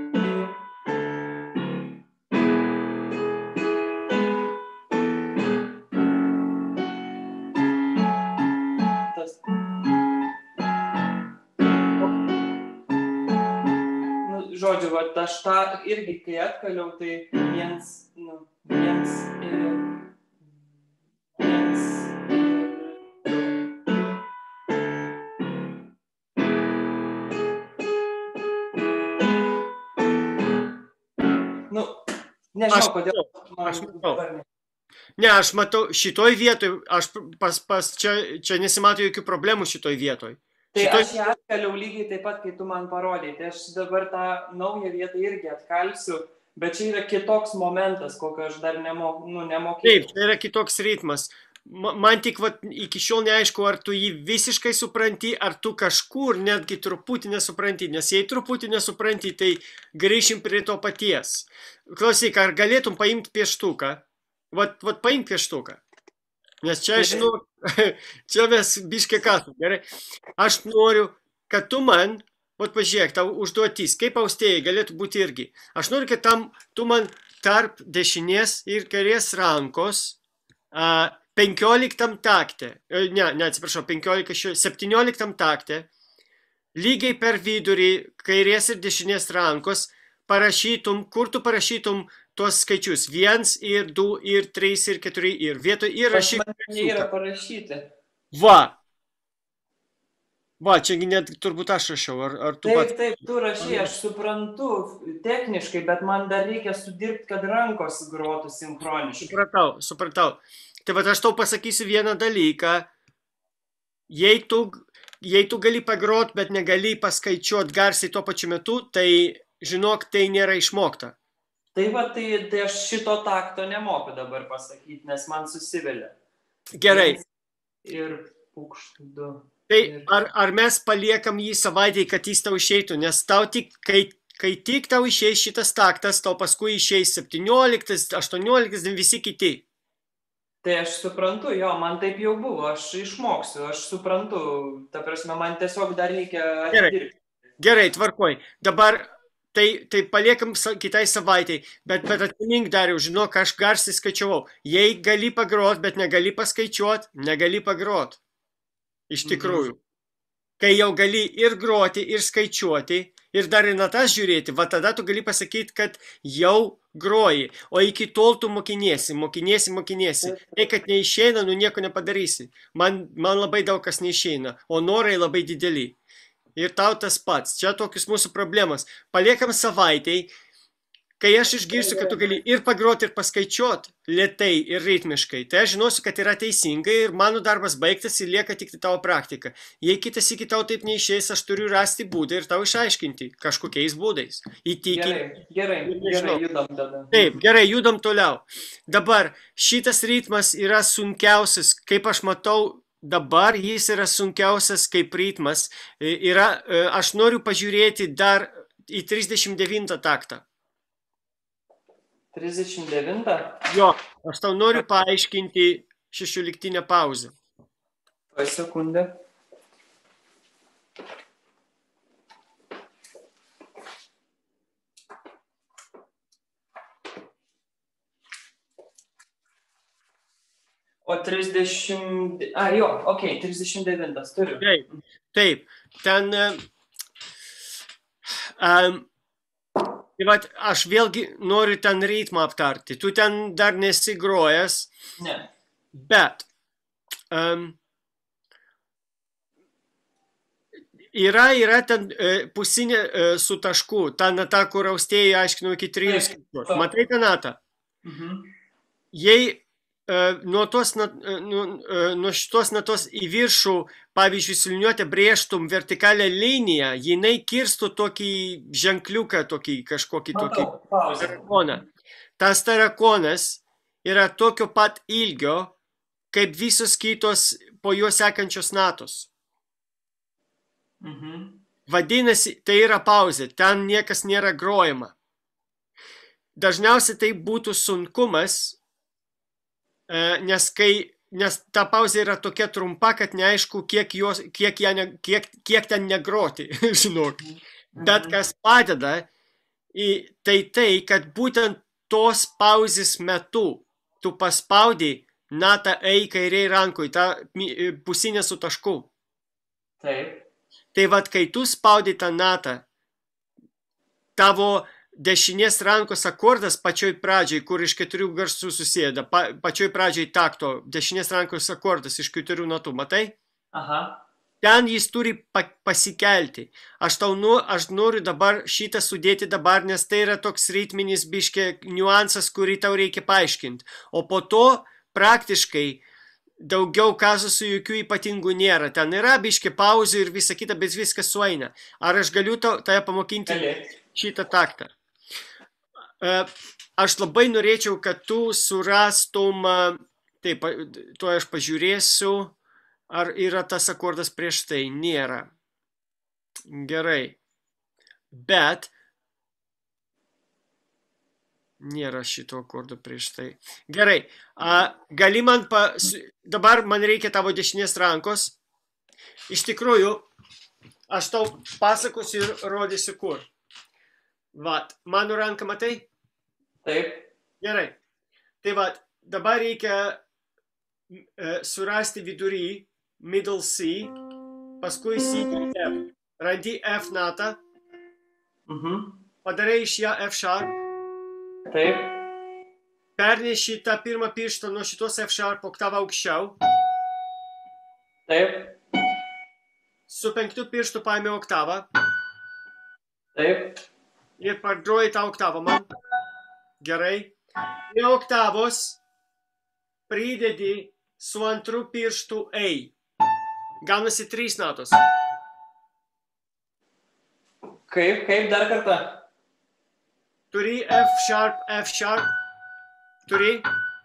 B: žodžiu, aš tą irgi, kai atkaliau, tai viens ir... Nežinau, kodėl.
A: Aš matau. Ne, aš matau, šitoj vietoj, čia nesimato jokių problemų šitoj vietoj.
B: Tai aš ją atkaliau lygiai taip pat, kai tu man parodai. Tai aš dabar tą naują vietą irgi atkalsiu, bet čia yra kitoks momentas, kokio aš dar nemokėjau.
A: Taip, čia yra kitoks ritmas. man tik iki šiol neaišku, ar tu jį visiškai supranti, ar tu kažkur netgi truputį nesupranti, nes jei truputį nesupranti, tai grįšim prie to paties. Klausyk, ar galėtum paimti pieštuką? Vat paimk pieštuką. Nes čia, žinau, čia mes biškai kasum, gerai? Aš noriu, kad tu man, pažiūrėk, tau užduotys, kaip austėjai galėtų būti irgi. Aš noriu, kad tu man tarp dešinės ir kairės rankos 15 takte, atsiprašau, 17 takte, lygiai per vidurį kairės ir dešinės rankos parašytum, kur tu parašytum tuos skaičius 1 ir 2 ir 3 ir 4 ir vietoj ir rašyk.
B: Yra parašyti.
A: Va, čiagi net turbūt aš rašiau, ar tu pats?
B: Taip, tu rašai, aš suprantu techniškai, bet man dar reikia sudirbti, kad rankos grotų sinchroniškai.
A: Supratau. Tai aš tau pasakysiu vieną dalyką. Jei tu gali pagrot, bet negali paskaičiuoti garsiai tuo pačiu metu, tai žinok, tai nėra išmokta.
B: Tai aš šito takto nemoku dabar pasakyti, nes man susivelia.
A: Gerai.
B: Ir pukštu.
A: Tai ar mes paliekam jį savaitėj, kad jis tau išeitų, nes tau tik, kai tik tau išeis šitas taktas, tau paskui išeis 17, 18, visi kiti.
B: Tai aš suprantu, jo, man taip jau buvo, aš išmoksiu, aš suprantu, ta prasme, man tiesiog dar reikia atidirbti.
A: Gerai, tvarkoj. Dabar tai paliekam kitai savaitėj, bet atsimink Dariau, žinok, aš garsiai skaičiavau. Jei gali pagrot, bet negali paskaičiuot, negali pagrot. Iš tikrųjų. Kai jau gali ir groti, ir skaičiuoti, ir dar į natas žiūrėti, va tada tu gali pasakyti, kad jau groji. O iki tol tu mokiniesi. Jei kad neišeina, nieko nepadarysi. Man labai daug kas neišeina, o norai labai dideli. Ir tau tas pats. Čia tokius mūsų problemas. Paliekam savaitėj, kai aš išgirsiu, kad tu gali ir pagroti, ir paskaičiuoti lėtai ir ritmiškai, tai aš žinosiu, kad yra teisingai ir mano darbas baigtas ir lieka tik tavo praktika. Jei kitas iki tau taip neišeis, aš turiu rasti būdą ir tau išaiškinti kažkokiais būdais.
B: Gerai, judam tada.
A: Taip, gerai, judam toliau. Dabar šitas ritmas yra sunkiausias, kaip aš matau, dabar jis yra sunkiausias kaip ritmas. Aš noriu pažiūrėti dar į 39 taktą.
B: 39?
A: Jo, aš tau noriu paaiškinti 16 pauzę.
B: Sekundę. O 30... jo, okei, 39 turiu.
A: Taip. Ten... Aš vėlgi noriu ten ritmą aptarti. Tu ten dar nesi grojęs.
B: Ne.
A: Bet yra ten pusinė su tašku. Ta nata, kur austėjai aiškino iki 3 skaičiuos. Matai tą natą? Jei nuo šitos natos į viršų, pavyzdžiui, silniuotę brėžtum vertikalią liniją, jinai kirstų tokį ženkliuką, kažkokį tarakoną. Tas tarakonas yra tokio pat ilgio, kaip visos kitos po juo sekančios natos. Vadinasi, tai yra pauzė, ten niekas nėra grojama. Dažniausiai tai būtų sunkumas, nes ta pauzė yra tokia trumpa, kad neaišku, kiek ten negroti, žinok. Bet kas padeda, tai, kad būtent tos pauzės metu tu paspaudi natą E kairiai rankui, tą pusinę su tašku.
B: Taip.
A: Tai kai tu spaudi tą natą, tavo dešinės rankos akordas pačioj pradžiai, kur iš 4 garsų susėda, pačioj pradžiai takto, dešinės rankos akordas iš 4 natų, matai?
B: Aha.
A: Ten jis turi pasikelti. Aš noriu dabar šitą sudėti dabar, nes tai yra toks ritminis biškė niuansas, kurį tau reikia paaiškinti. O po to praktiškai daugiau kazusų jokių ypatingų nėra. Ten yra biškė pauzė ir visa kita, bet viskas sueina. Ar aš galiu tave pamokinti šitą taktą? Aš labai norėčiau, kad tu surastum Taip, tuo aš pažiūrėsiu, ar yra tas akordas prieš tai. Nėra. Gerai. Bet nėra šito akordo prieš tai. Gerai. Gali man dabar man reikia tavo dešinės rankos. Iš tikrųjų, aš tau pasakosiu ir rodysiu kur. Vat, mano ranką matai?
B: Taip.
A: Gerai. Tai vat, dabar reikia surasti vidury middle C, paskui C ir F. Randi F natą. Padarai iš ją F sharp.
B: Taip.
A: Perneši tą pirmą pirštą nuo šitos F sharp oktavą aukščiau.
B: Taip.
A: Su 5 pirštu paimi oktavą.
B: Taip.
A: Ir pagroji tą oktavą man. Gerai. Prie oktavos pridedi su 2 pirštu A. Gaunasi 3 natos.
B: Kaip dar kartą?
A: Turi F sharp. Turi?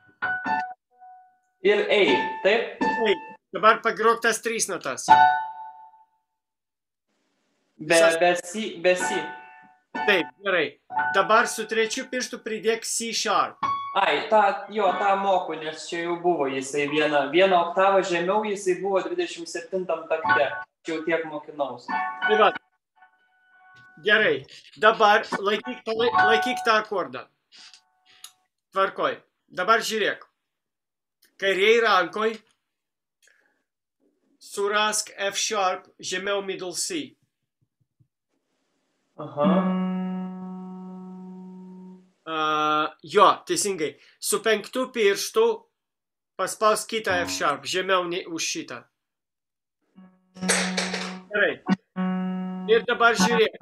B: Ir A, taip?
A: A. Dabar pagrok tas 3 natas.
B: Be C.
A: Taip, gerai. Dabar su 3 pirštu pridėk C sharp.
B: Ai, tą moku, nes čia jau buvo jisai vieną oktavą žemiau, jisai buvo 27 takte. Čia jau tiek mokinaus.
A: Tai va. Gerai. Dabar laikyk tą akordą. Tvarkoj. Dabar žiūrėk. Kairiai rankoj surask F sharp žemiau middle C.
B: Aha.
A: Jo, teisingai. Su 5 pirštu paspaus kitą F sharp žemiau už šitą. Gerai. Ir dabar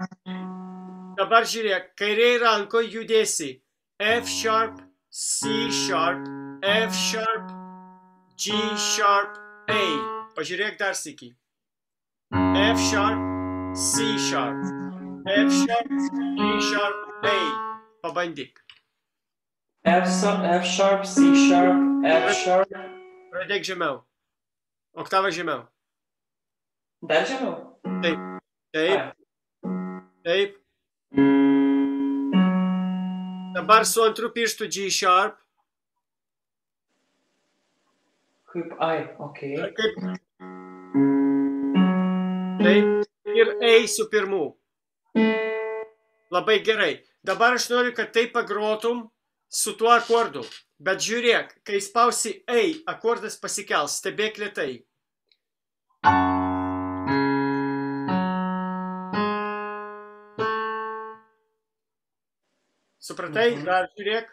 A: žiūrėk. Kairiai rankoje judėsi F sharp, C sharp, F sharp, G sharp, A. Pažiūrėk dar sykį. F sharp, C sharp, F sharp, G sharp, A. Pabandyk.
B: F sharp, C sharp, F sharp.
A: Pradėk žemiau. Oktavą žemiau.
B: Dar žemiau?
A: Taip. Dabar su 2 pirštu G sharp.
B: Okei.
A: Taip. Ir A su pirmu. Labai gerai. Dabar aš noriu, kad tai pagrotum su tuo akordu. Bet žiūrėk, kai spausi A, akordas pasikels. Stebėk lėtai. Supratai? Dar žiūrėk.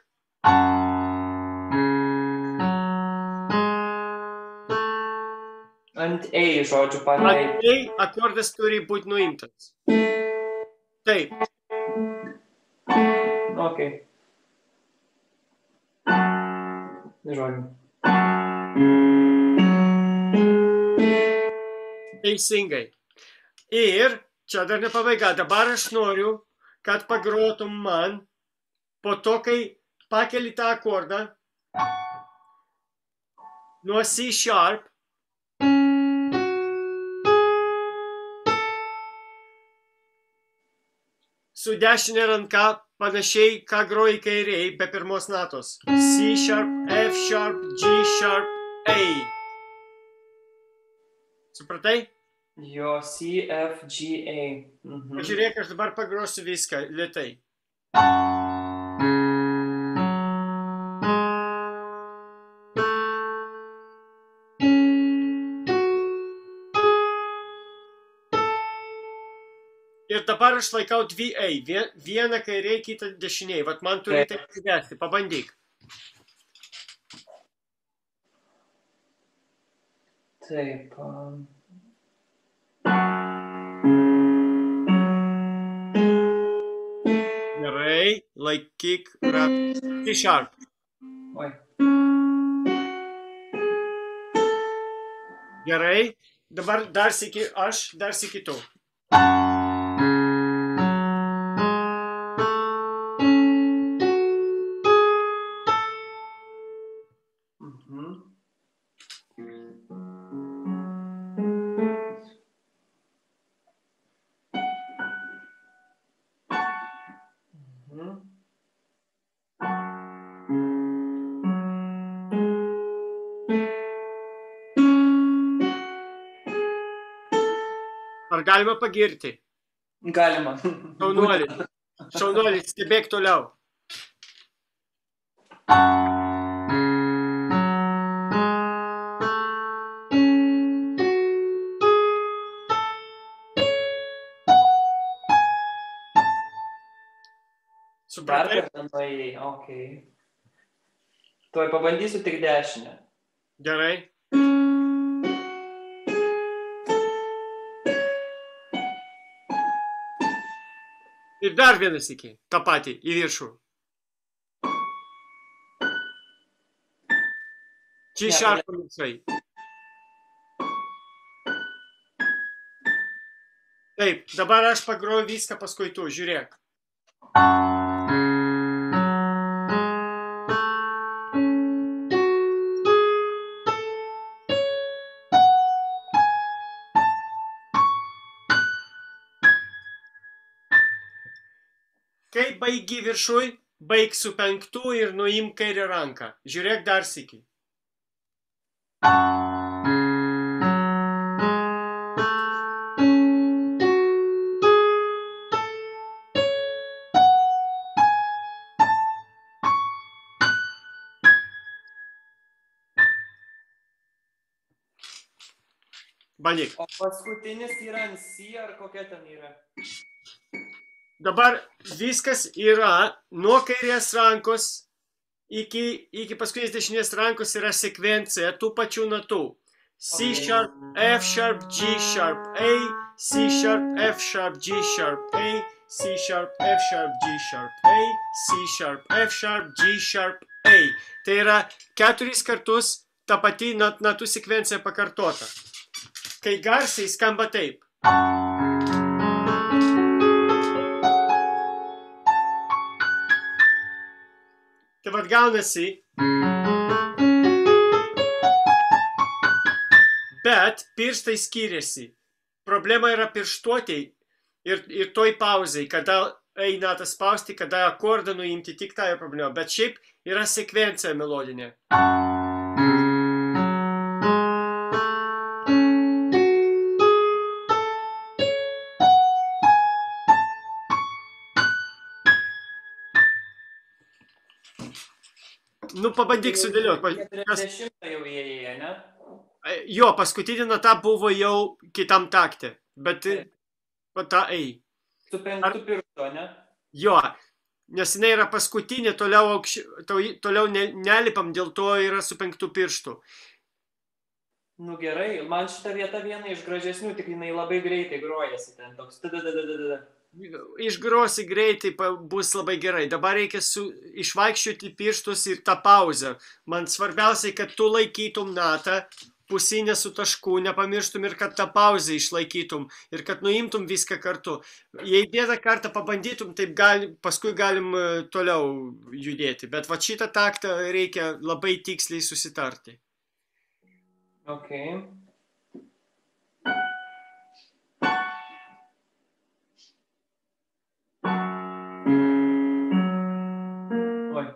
B: Ant A, žodžiu, pakai.
A: Ant A akordas turi būti nuimtas. Taip.
B: Okei. Žodžiu.
A: Teisingai. Ir čia dar ne pabaiga. Dabar aš noriu, kad pagrotum man po to, kai pakeli tą akordą nuo C sharp su dešinė ranka panašiai, ką groji kairiai be pirmos natos. C sharp, F sharp, G sharp, A. Supratai?
B: Jo, C, F, G, A.
A: Pažiūrėk, aš dabar pagrosiu viską lėtai. Ir dabar aš laikau 2 A. Vieną kairiai, kitą dešiniai. Vat man turi taip įvesti. Pabandyk.
B: Taip.
A: Gerai. Laikyk C sharp.
B: Oi.
A: Gerai. Dabar dar sykį aš, dar sykį tu. Ar galima pagirti?
B: Galima.
A: Šaunuolis, stebėk toliau.
B: Dar
A: Supratai?
B: kartą nuėjai, okei. Tuoj pabandysiu tik dešinę.
A: Gerai. Ir dar vienas iki, tą patį, į viršų. G sharp pamiršai. Taip, dabar aš pagroju viską, paskui tu, žiūrėk. Kai baigi viršui, baig su 5 ir nuimk kairę ranką. Žiūrėk dar sykį. Bandyk.
B: O paskutinis yra ant C ar kokia ten yra?
A: Dabar viskas yra nuo kairės rankos iki paskutinės dešinės rankos yra sekvencija tų pačių natų. C sharp, F sharp, G sharp, A, C sharp, F sharp, G sharp, A, C sharp, F sharp, G sharp, A, C sharp, F sharp, G sharp, A. Tai yra 4 kartus ta pati natų sekvencija pakartota. Kai garsiai skamba taip. Tai vad gaunasi. Bet pirštai skiriasi. Problema yra pirštuotėj ir toj pauzai, kada eina tas spausti, kada akordą nuimti, tik tai problema. Bet šiaip yra sekvencija melodinė. Nu, pabandyk sudėliot.
B: 40 jau įėjai, ne?
A: Jo, paskutinė nata buvo jau kitam takte, bet ta ei.
B: Su 5 piršto, ne?
A: Jo, nes jinai yra paskutinė, toliau nelipam, dėl to yra su 5 pirštų.
B: Nu gerai, man šita vieta viena iš gražesnių, tik jinai labai greitai grojasi ten toks.
A: Išgrosi greitai, bus labai gerai. Dabar reikia išvaikščioti pirštus ir tą pauzę. Man svarbiausiai, kad tu laikytum natą, pusinę su tašku, nepamirštum ir kad tą pauzę išlaikytum ir kad nuimtum viską kartu. Jei vieną kartą pabandytum, taip paskui galim toliau judėti. Bet va šitą taktą reikia labai tiksliai susitarti.
B: Okay. Oi.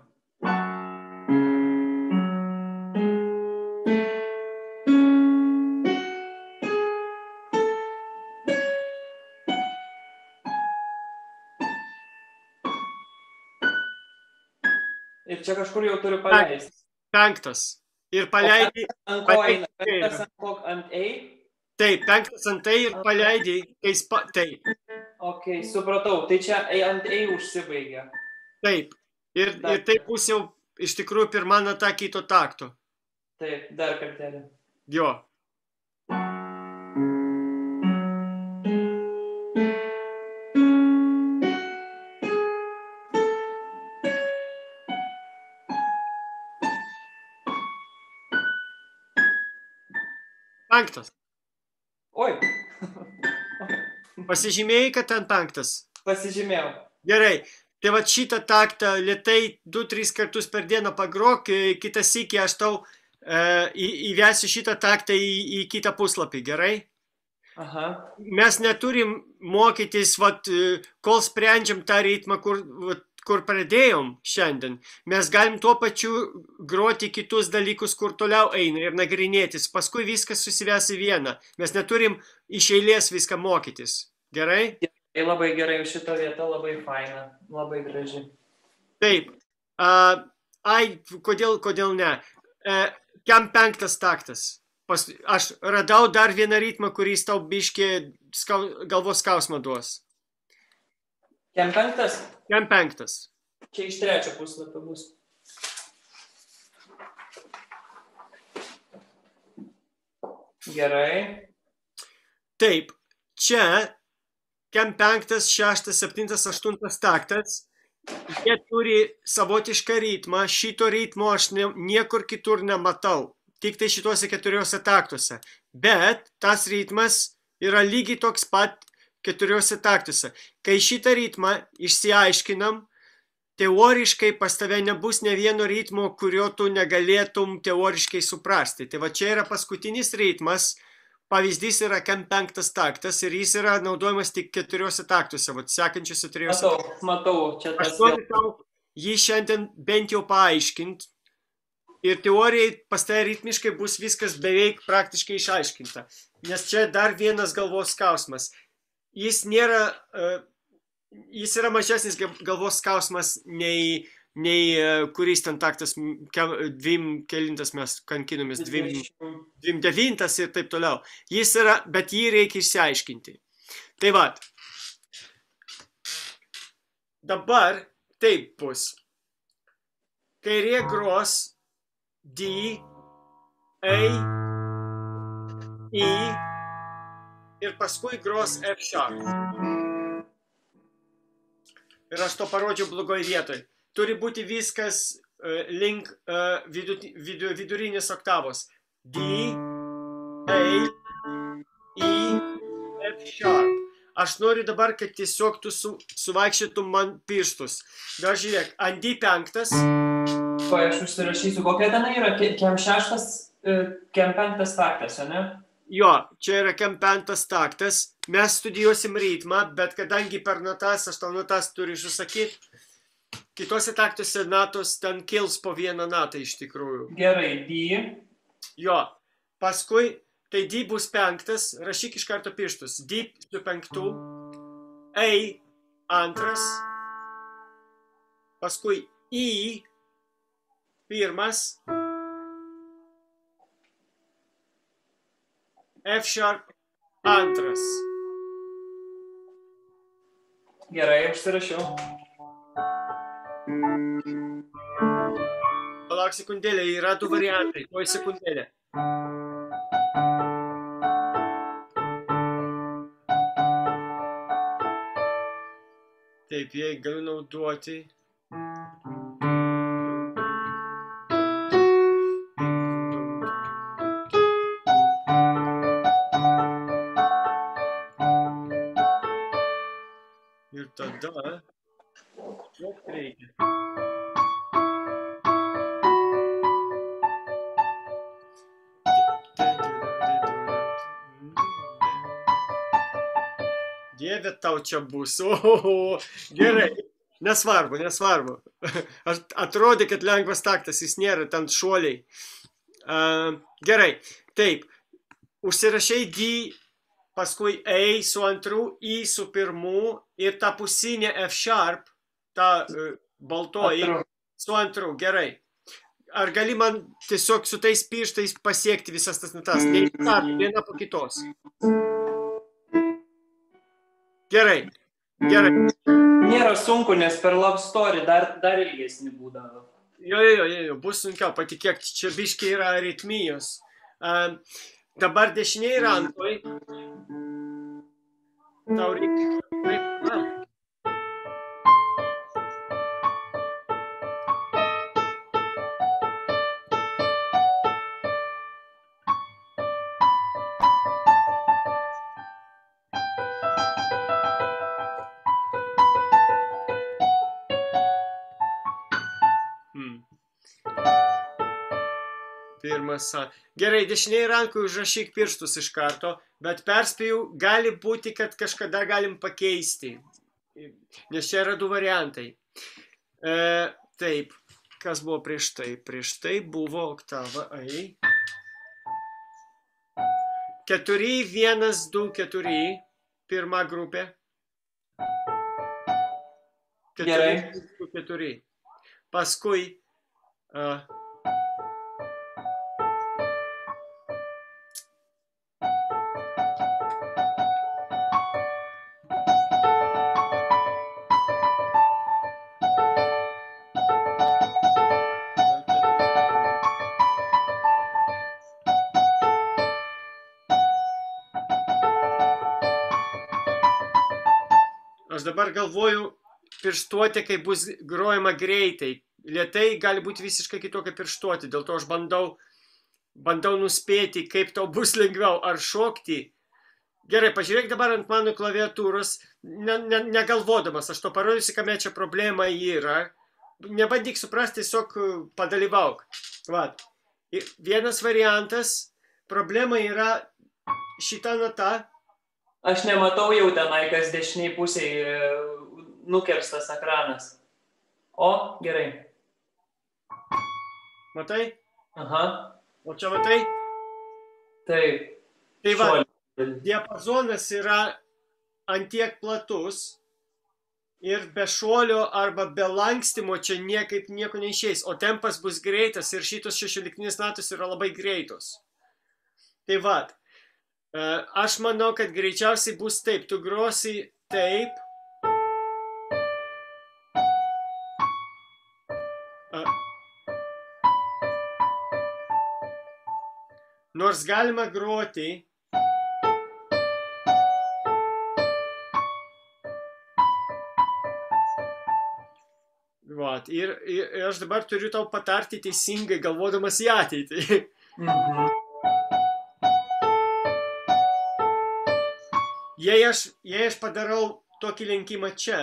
B: Ir čia kažkur jau turiu paleisti.
A: 5. Ir paleidai.
B: Ant ko eina? 5 ant A?
A: Taip, 5 ant A ir paleidai. Taip.
B: Ok, supratau. Tai čia ant A užsibaigia.
A: Taip. Ir taip bus jau iš tikrųjų pirma nata kito takto.
B: Taip, dar kartelį.
A: Jo. Penktas.
B: Oi.
A: Pasižymėjai, kad ten 5?
B: Pasižymėjau.
A: Gerai. Tai va šitą taktą lėtai 2-3 kartus per dieną pagrok, kitą sykį aš tau įvesiu šitą taktą į kitą puslapį, gerai?
B: Aha.
A: Mes neturim mokytis, kol sprendžiam tą ritmą, kur pradėjom šiandien, mes galim tuo pačiu groti kitus dalykus, kur toliau eina ir nagrinėtis. Paskui viskas susives į vieną. Mes neturim iš eilės viską mokytis. Gerai?
B: Labai gerai, šita vieta labai faina, labai graži.
A: Taip. Kodėl ne? Kem 5 taktas? Aš radau dar vieną ritmą, kuris tau biškį galvos skausmą duos.
B: Kem 5?
A: Kem 5.
B: Čia iš 3 puslapio bus. Gerai.
A: Taip, čia kem 5, 6, 7, 8 taktas, jie turi savotišką ritmą, šito ritmo aš niekur kitur nematau, tik tai šituose 4 taktuose, bet tas ritmas yra lygiai toks pat 4 taktuose. Kai šitą ritmą išsiaiškinam, teoriškai pas tave nebus ne vieno ritmo, kurio tu negalėtum teoriškai suprasti. Tai va čia yra paskutinis ritmas, pavyzdys yra kem 5 taktas ir jis yra naudojamas tik 4 taktuose, va sekančiuose 3 taktuose.
B: Matau, čia tas.
A: Aš noriu tau jį šiandien bent jau paaiškinti ir teorijai pas tai ritmiškai bus viskas beveik praktiškai išaiškinta. Nes čia dar vienas galvos skausmas. Jis yra mažesnis galvos skausmas nei kuris ten taktas, 2 mes kankinomės, 2-9 ir taip toliau. Jis yra, bet jį reikia išsiaiškinti. Tai va. Dabar taip bus. Kairė gros D, A, E ir paskui gros F sharp. Ir aš to parodžiau blogoj vietoj. Turi būti viskas link vidurinės oktavos. D, A, E, F sharp. Aš noriu dabar, kad tiesiog tu suvaikščiotum man pirštus. Dar žiūrėk, ant D5.
B: Aš užsirašysiu, kokia ten yra, kem 6, kem 5 taktas, ne?
A: Jo, čia yra kem 5 taktas. Mes studijuosim ritmą, bet kadangi per natas, aš tau natas turiu išsakyti, kitose taktuose natos ten kils po vieną natą iš tikrųjų.
B: Gerai, D.
A: Jo, paskui, tai D bus 5, rašyk iš karto pirštus. D su 5, A 2, paskui E 1, F sharp 2.
B: Gerai, užsirašiau.
A: Palauk sekundėlę, yra 2 variantai. Oi sekundėlę. Taip, jei galiu naudoti. Ir tada, kiek reikia. Dieve tau čia bus. Ohoho, gerai. Nesvarbu. Atrodė, kad lengvas taktas, jis nėra, ten šuoliai. Gerai, taip. Užsirašai D, paskui A su 2, E su 1 ir ta pusinė F sharp, ta baltoji, su 2, gerai. Ar gali man tiesiog su tais pirštais pasiekti visas tas natas? Viena po kitos. Gerai.
B: Nėra sunku, nes per Love Story dar ilgesnį būdavo.
A: Jo, bus sunkiau, patikėk, čia biškiai yra ritmijos. Dabar dešiniai rankoj. Tau reikia. Pirmas. Gerai, dešiniai rankui užrašyk pirštus iš karto, bet perspėjau, gali būti, kad kažkada galim pakeisti. Nes čia yra 2 variantai. Taip, kas buvo prieš tai? Prieš tai buvo oktava A. 4, 1, 2, 4. Pirma grupė. 4,
B: Gerai.
A: 2, 4. Paskui aš dabar galvoju pirštuotė, kai bus grojama greitai. Lėtai gali būti visiškai kitokia pirštuotė, dėl to aš bandau nuspėti, kaip tau bus lengviau, ar šokti. Gerai, pažiūrėk dabar ant mano klaviatūros, negalvodamas, aš to parodysiu, kame čia problema yra. Nebandyk suprasti, tiesiog padalyvauk. Vat. Vienas variantas, problema yra šita nata.
B: Aš nematau jau tenai, kas dešiniai pusėje nukirstas ekranas. O, gerai.
A: Matai?
B: Aha.
A: O čia matai?
B: Taip.
A: Tai va, diapazonas yra antiek platus ir be šuolio arba be lankstymo čia nieko neišeis, o tempas bus greitas ir šitos 16 natos yra labai greitos. Tai va, aš manau, kad greičiausiai bus taip, tu grosi taip. Nors galima groti vat, ir aš dabar turiu tau patarti teisingai, galvodamas į ateitį. Jei aš padarau tokį lenkimą čia,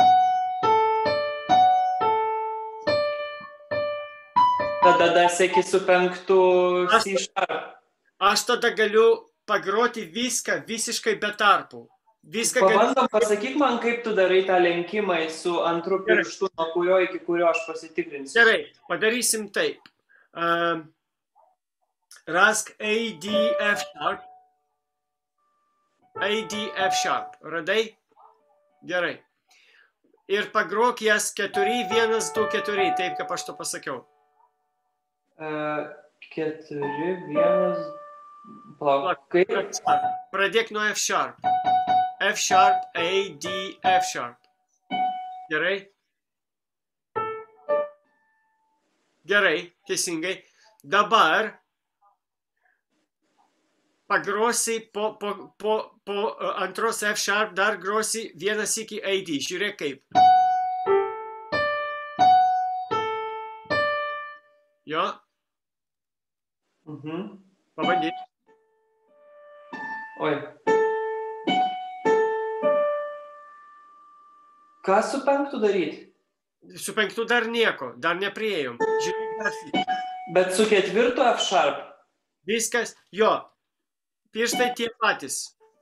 B: tada seki su 5 C sharp.
A: Aš tada galiu pagroti viską visiškai be tarpų.
B: Pabandom, pasakyk man, kaip tu darai tą lenkimą su antru pirštu, nuo kurio iki kurio aš pasitikrinsiu.
A: Gerai, padarysim taip. Rask A, D, F sharp. A, D, F sharp. Radai? Gerai. Ir pagrok jas 4, 1, 2, 4, taip kaip aš to pasakiau.
B: 4, 1... Palauk, kaip?
A: Pradėk nuo F sharp. F sharp, A, D, F sharp. Gerai? Gerai, teisingai. Dabar pagrosi po antros F sharp dar grosi vienas iki A, D. Žiūrėk kaip. Jo? Pabandyk.
B: Oi. Ką su 5 daryti?
A: Su 5 dar nieko, dar nepriėjom. Žiūrėk,
B: bet su 4 F sharp?
A: Viskas, jo. Pirštai tie patys.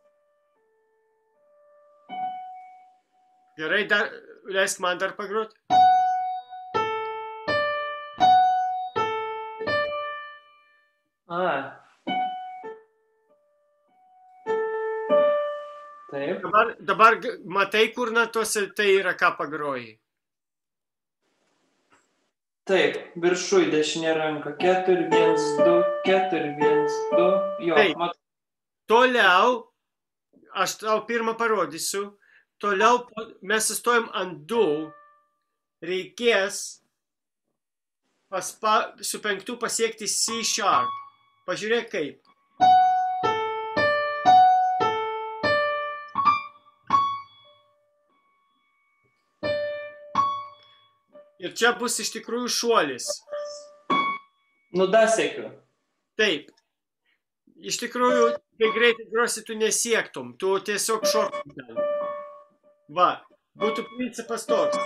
A: Gerai, leisk man dar pagrot.
B: Taip.
A: Dabar matai, kur natose tai yra, ką pagroji?
B: Taip, viršui dešinė ranka. 4, 1, 2, 4, 1, 2. Jo, matau.
A: Toliau, aš tau pirmą parodysiu, toliau mes sustojom ant 2, reikės su 5 pasiekti C sharp. Pažiūrėk kaip. Ir čia bus iš tikrųjų šuolis.
B: Nu, dasekiu.
A: Taip. Iš tikrųjų, kai greitai grosi, tu nesiektum. Tu tiesiog šoktum. Va, būtų principas toks.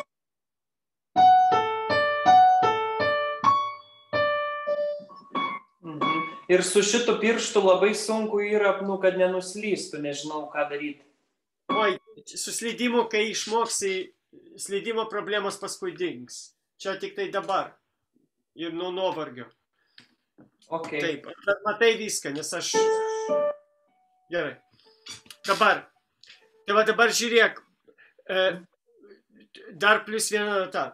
B: Ir su šitu pirštu labai sunku yra, kad nenuslystų, nežinau, ką daryti.
A: Oi, su slydimu, kai išmoksi slydimo problemos paskui dings. Čia tik tai dabar. Ir nuo nuovargio.
B: Okay.
A: Taip, matai viską, nes aš... Gerai. Dabar. Tai va dabar žiūrėk. Dar plus viena nata.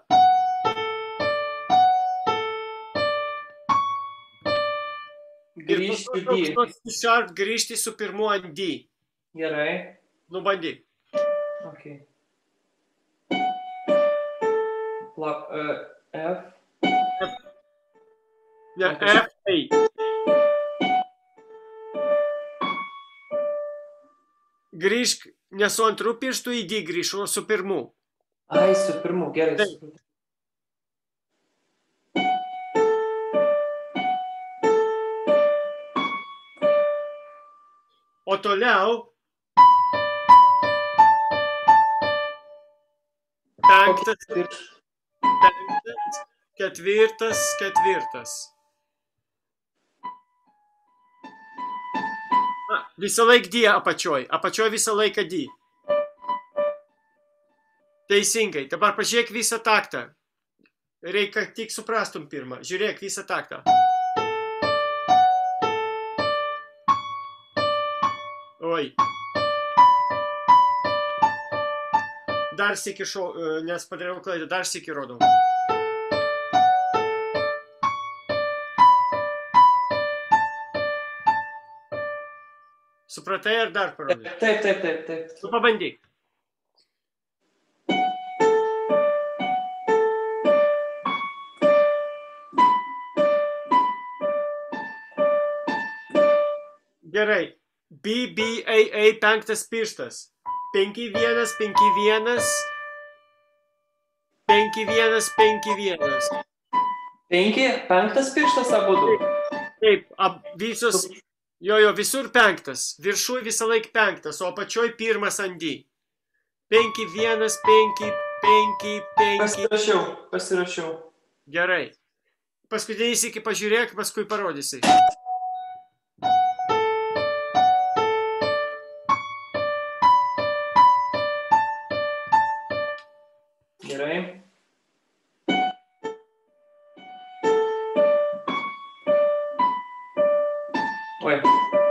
B: Grįžti D.
A: Ir grįžti su pirmu ant D.
B: Gerai.
A: Nu, bandyk.
B: Okay. F.
A: Ne, F, A. Grįžk, ne su antru pirštu į D grįžk, o su pirmu.
B: Ai, su pirmu, gerai.
A: O toliau penktas, ketvirtas. Visą laiką D apačioj visą laiką D. Teisingai, dabar pažiūrėk visą taktą. Reikia tik suprastum pirmą. Žiūrėk visą taktą. Oi. Dar sykį nes padariau klaidą, dar sykį rodau. Supratai ar dar parodai?
B: Taip.
A: Tu pabandyk. Gerai. B, B, A, penktas pirštas. 5, 1, 5, 1. 5, 1, 5, 1.
B: 5, penktas pirštas abudu.
A: Taip, visos, visur penktas. Viršui visą laiką penktas, o apačioj pirmas ant D. 5, 1, 5, 5, 5.
B: Pasirašiau.
A: Gerai. Paskutinis iki pažiūrėk, paskui parodysi.
B: Gerai. Oi.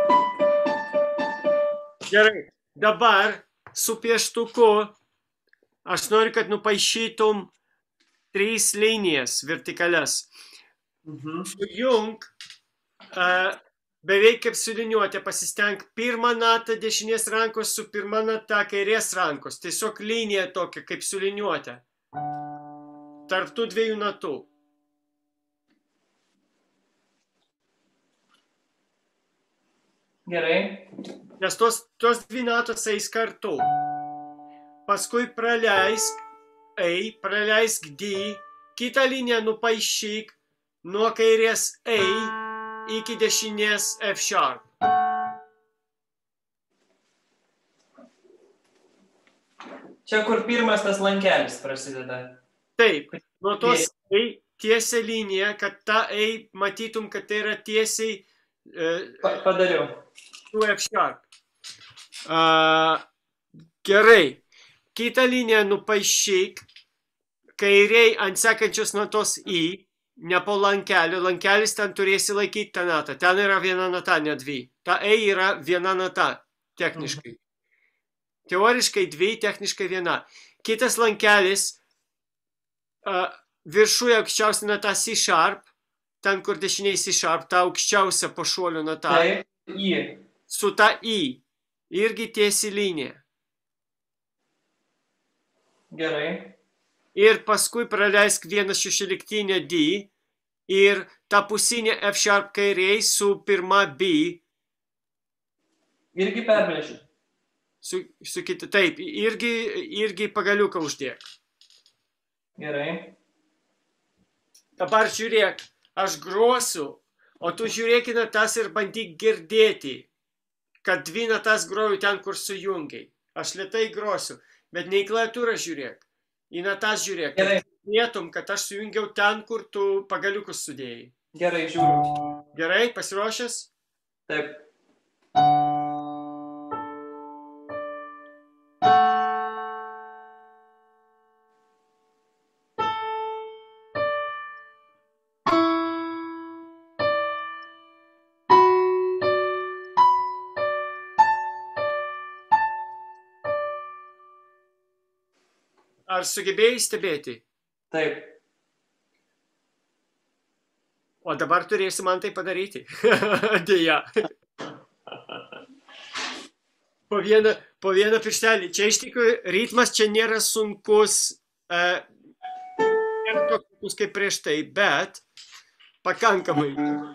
A: Gerai. Dabar su pieštuku aš noriu, kad nupaišytum 3 linijas vertikalias. Sujung beveik kaip suliniuotė, pasistenk pirmą natą dešinės rankos su pirma nata kairės rankos. Tiesiog linija tokia kaip suliniuotė. Tarp tų dviejų natų.
B: Gerai.
A: Nes tos dvi natos eis kartu. Paskui praleisk A, praleisk D, kitą liniją nupaišyk nuo kairės A iki dešinės F sharp.
B: Čia kur pirmas tas lankelis prasideda.
A: Taip, nuo tos A tiesia linija, kad tą A matytum, kad tai yra tiesiai
B: Padariau.
A: Su F sharp. Gerai. Kitą liniją nupaišyk kairiai ant sekančios natos I, ne po lankelio. Lankelis ten turėsi laikyti tą natą. Ten yra viena nata, ne dvi. Ta A yra viena nata, techniškai. Teoriškai dvi, techniškai viena. Kitas lankelis viršuje aukščiausia nata C sharp, ten kur dešiniai C sharp, ta aukščiausia po šuolio nata.
B: Taip, I.
A: Su ta I. Irgi tiesi linija.
B: Gerai.
A: Ir paskui praleisk vieną šešioliktinę D ir tą pusinę F sharp kairiai su pirma B.
B: Irgi perbrėžiu.
A: Su kita, taip, irgi pagaliuką uždėk.
B: Gerai.
A: Dabar žiūrėk, aš grosiu, o tu žiūrėk į natas ir bandyk girdėti, kad dvi natas groju ten, kur sujungiai. Aš lėtai grosiu, bet ne į klaviatūrą žiūrėk. Į natas žiūrėk, kad girdėtum, kad aš sujungiau ten, kur tu pagaliukus sudėjai.
B: Gerai, žiūriu.
A: Gerai, pasiruošęs?
B: Taip.
A: ar sugebėjai stebėti?
B: Taip.
A: O dabar turėsi man tai padaryti. Dėja. Po vieną pirštelį. Čia iš tikrųjų ritmas čia nėra sunkus, nėra toks sunkus kaip prieš tai, bet pakankamai.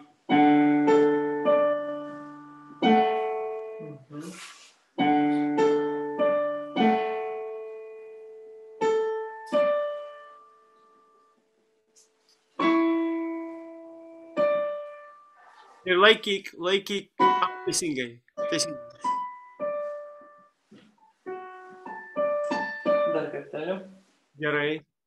A: Ir laikyk teisingai.
B: Dar kartelį.
A: Gerai.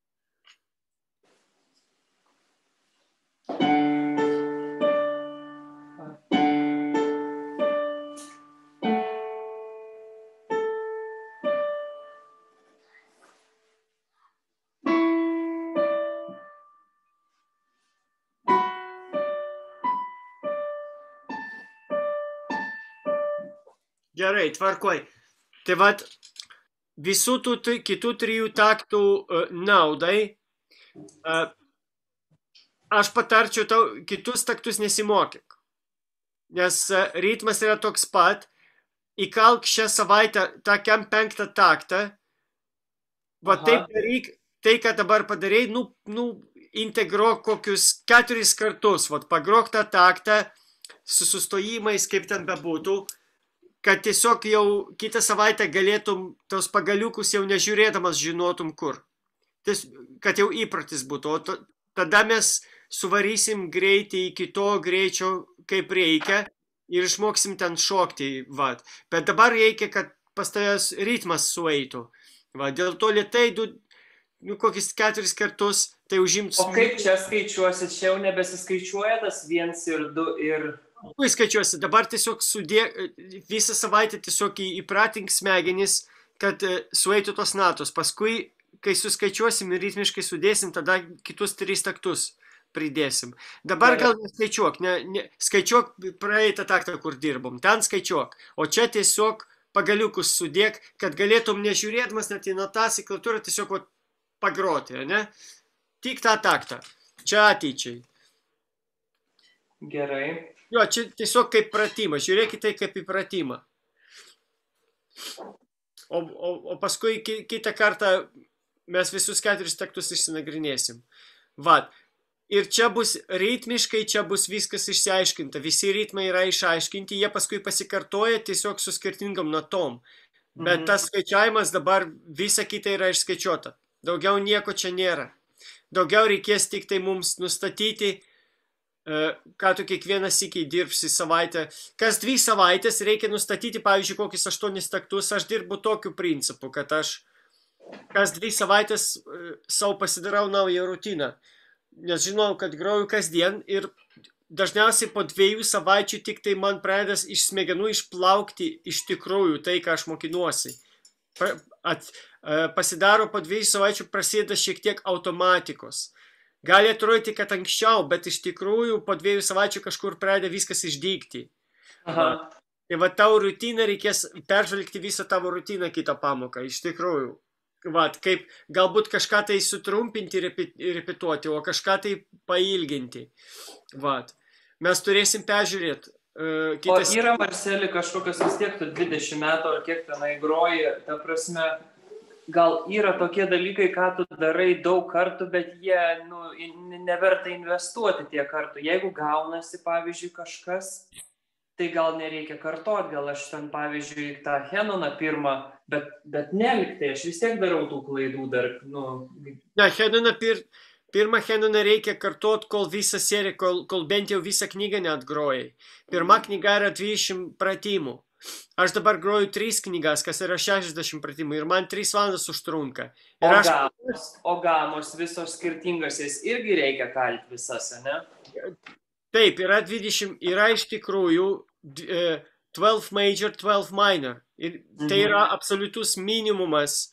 A: Gerai, tvarkoj. Tai vat, visų tų kitų 3 taktų naudai, aš patarčiau tau kitus taktus nesimokyk. Nes ritmas yra toks pat, įkalk šią savaitę tokiam 5 taktą, va taip daryk, tai, ką dabar padarei, integruok kokius 4 kartus, va pagrok tą taktą su sustojimais, kaip ten bebūtų, kad tiesiog jau kitą savaitę galėtum tos pagaliukus jau nežiūrėdamas žinotum kur. Kad jau įpratis būtų. O tada mes suvarysim greitį iki to greičio, kaip reikia ir išmoksim ten šokti. Vat. Bet dabar reikia, kad pas tavęs ritmas sueitų. Va, dėl to lėtai, kokius 4 kartus, tai užims...
B: O kaip čia skaičiuosi? Čia jau nebesiskaičiuoja tas 1 ir 2 ir...
A: Kai skaičiuosi, dabar tiesiog visą savaitę tiesiog įpratink smegenis, kad sueitų tos natos. Paskui, kai suskaičiuosim ir ritmiškai sudėsim, tada kitus 3 taktus pridėsim. Dabar gal neskaičiuok, skaičiuok praeitą taktą, kur dirbom. Ten skaičiuok. O čia tiesiog pagaliukus sudėk, kad galėtum nežiūrėdamas net į natas, į klaviatūrą tiesiog pagroti, ne? Tik tą taktą. Čia ateičiai.
B: Gerai.
A: Jo, čia tiesiog kaip pratimą. Žiūrėkite kaip į pratimą. O paskui kitą kartą mes visus 4 taktus išsinagrinėsim. Vat. Ir čia bus ritmiškai, čia bus viskas išsiaiškinta. Visi ritmai yra išaiškinti, jie paskui pasikartoja tiesiog su skirtingom natom. Bet tas skaičiavimas dabar visa kita yra išskaičiuota. Daugiau nieko čia nėra. Daugiau reikės tik tai mums nustatyti, ką tu kiekvieną sykį dirbsi savaitę. Kas 2 savaitės reikia nustatyti, pavyzdžiui, kokius 8 taktus. Aš dirbu tokiu principu, kad aš kas 2 savaitės savo pasidarau naują rutiną. Nes žinau, kad groju kasdien ir dažniausiai po 2 savaičių tik tai man pradeda iš smegenų išplaukti iš tikrųjų tai, ką aš mokinuosi. Pasidaro po 2 savaičių prasideda šiek tiek automatikos. Gali atrodyti, kad anksčiau, bet iš tikrųjų po 2 savaičių kažkur pradeda viskas išdygti. Tai va tavo rutiną reikės peržvelgti visą tavo rutiną kitą pamoką, iš tikrųjų. Vat, kaip galbūt kažką tai sutrumpinti ir repetuoti, o kažką tai pailginti. Vat. Mes turėsim peržiūrėti.
B: O yra, Marceli, kažkokios vis tiek tu 20 metų ar kiek tenai groji, ta prasme, gal yra tokie dalykai, ką tu darai daug kartų, bet jie neverta investuoti tiek kartų. Jeigu gaunasi, pavyzdžiui, kažkas, tai gal nereikia kartot, gal aš ten, pavyzdžiui, tą Henoną pirmą, bet neliktai, aš vis tiek darau tų klaidų dar,
A: Ne, pirmą Henoną reikia kartot, kol visą seriją, kol bent jau visą knygą neatgrojai. Pirma knyga yra 20 pratimų. Aš dabar groju 3 knygas, kas yra 60 pratimų ir man 3 valandas užtrunka.
B: O gamos visos skirtingos, jas irgi reikia kalti visas, ne?
A: Taip, yra 20, yra iš tikrųjų 12 major, 12 minor. Ir tai yra absoliutus minimumas.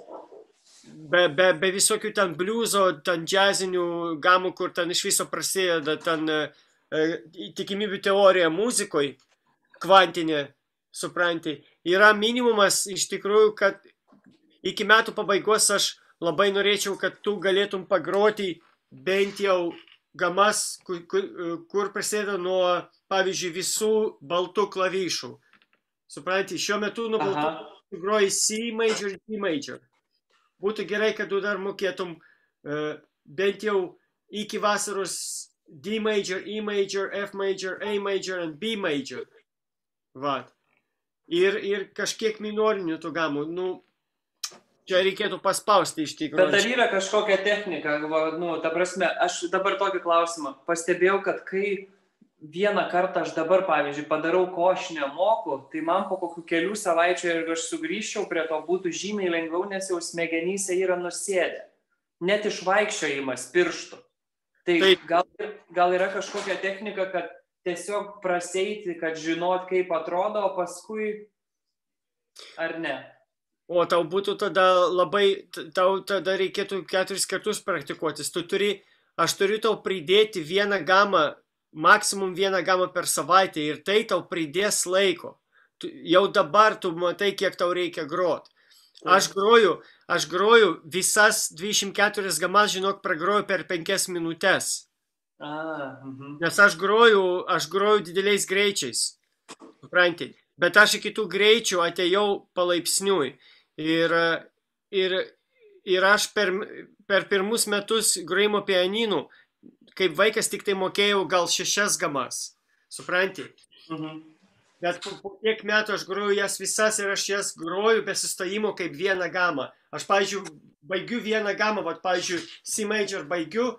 A: Be visokių ten bliuzo, ten džiazinių gamų, kur ten iš viso prasideda ten tikimybių teorija muzikoj, kvantinė, supranti. Yra minimumas iš tikrųjų, kad iki metų pabaigos aš labai norėčiau, kad tu galėtum pagroti bent jau gamas, kur prasideda nuo, pavyzdžiui, visų baltų klavišų. Supranti, šiuo metu nuo baltų groji C major, D major. Būtų gerai, kad tu dar mokėtum bent jau iki vasaros D major, E major, F major, A major ir B major. Vat. Ir kažkiek minorinių tų gamų. Nu, čia reikėtų paspausti iš tikrųjų.
B: Bet ar yra kažkokia technika? Nu, ta prasme, aš dabar tokį klausimą. Pastebėjau, kad kai vieną kartą aš dabar, pavyzdžiui, padarau, ko aš nemoku, tai man po kokių kelių savaičių ir aš sugrįžčiau prie to būtų žymiai lengviau, nes jau smegenyse yra nusėdę. Net išvaikščiojimas pirštų. Tai gal yra kažkokia technika, kad tiesiog praseiti, kad žinot, kaip atrodo, o paskui ar ne?
A: O tau būtų tada tau tada reikėtų 4 kartus praktikuotis. Aš turiu tau pridėti vieną gamą, maksimum vieną gamą per savaitę ir tai tau pridės laiko. Jau dabar tu matai, kiek tau reikia grot. Aš groju visas 24 gamas, žinok, pragroju per 5 minutės. Nes aš groju dideliais greičiais. Supranti? Bet aš iki tų greičių atėjau palaipsniui. Ir aš per pirmus metus grojimo pianinų, kaip vaikas tik tai mokėjau gal 6 gamas. Supranti? Bet po tiek metų aš groju jas visas ir aš jas groju be sustojimo kaip vieną gamą. Aš, pavyzdžiui, baigiu vieną gamą, vat, pavyzdžiui, C major baigiu.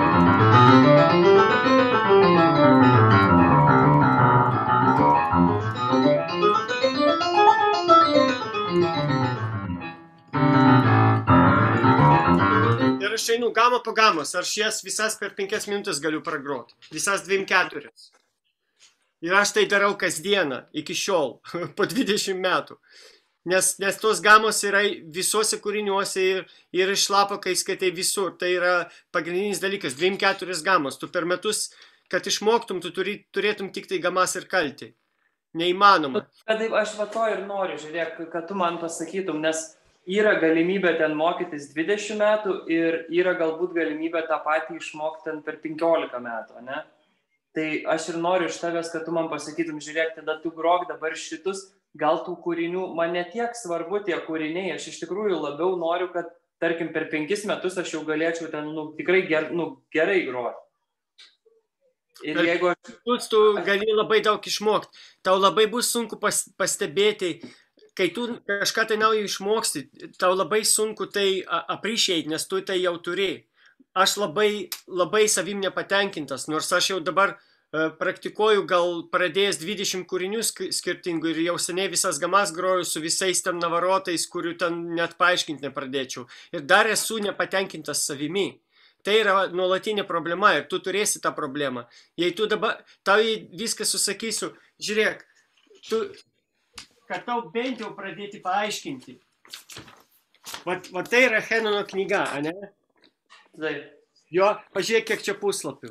A: Ir aš einu gamą po gamos, aš jas visas per 5 minutės galiu pragroti. Visas 2-4. Ir aš tai darau kasdieną, iki šiol, po 20 metų. Nes tos gamos yra visuose kūriniuose ir iš lapo, kai skaitai visur. Tai yra pagrindinis dalykas, 2-4 gamos. Tu per metus, kad išmoktum, tu turėtum tik tai gamas ir kalti. Neįmanoma.
B: Aš va to ir noriu, žiūrėk, kad tu man pasakytum, nes yra galimybė ten mokytis 20 metų ir yra galbūt galimybė tą patį išmokti per 15 metų, ne? Tai aš ir noriu iš tavęs, kad tu man pasakytum, žiūrėk, tada tu grok dabar šitus, gal tų kūrinių, man netiek svarbu tie kūriniai, aš iš tikrųjų labiau noriu, kad, tarkim, per 5 metus aš jau galėčiau ten, tikrai gerai groti. Ir jeigu
A: tu gali labai daug išmokti, tau labai bus sunku pastebėti, kai tu kažką tai naujo išmoksti, tau labai sunku tai appreciate, nes tu tai jau turi. Aš labai savim nepatenkintas, nors aš jau dabar praktikuoju gal pradėjęs 20 kūrinių skirtingų ir jau seniai visas gamas groju su visais ten navarotais, kurių ten net paaiškinti nepradėčiau. Ir dar esu nepatenkintas savimi. Tai yra nuolatinė problema ir tu turėsi tą problemą. Jei tu dabar, tau viską susakysiu, žiūrėk, kad tau bent jau pradėti paaiškinti. Va tai yra Henono knyga, ane?
B: Taip.
A: Jo, pažiūrėk, kiek čia puslapių.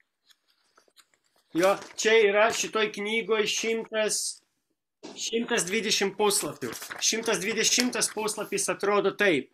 A: Jo, čia yra šitoj knygoje 120 puslapių. 120 puslapis atrodo taip.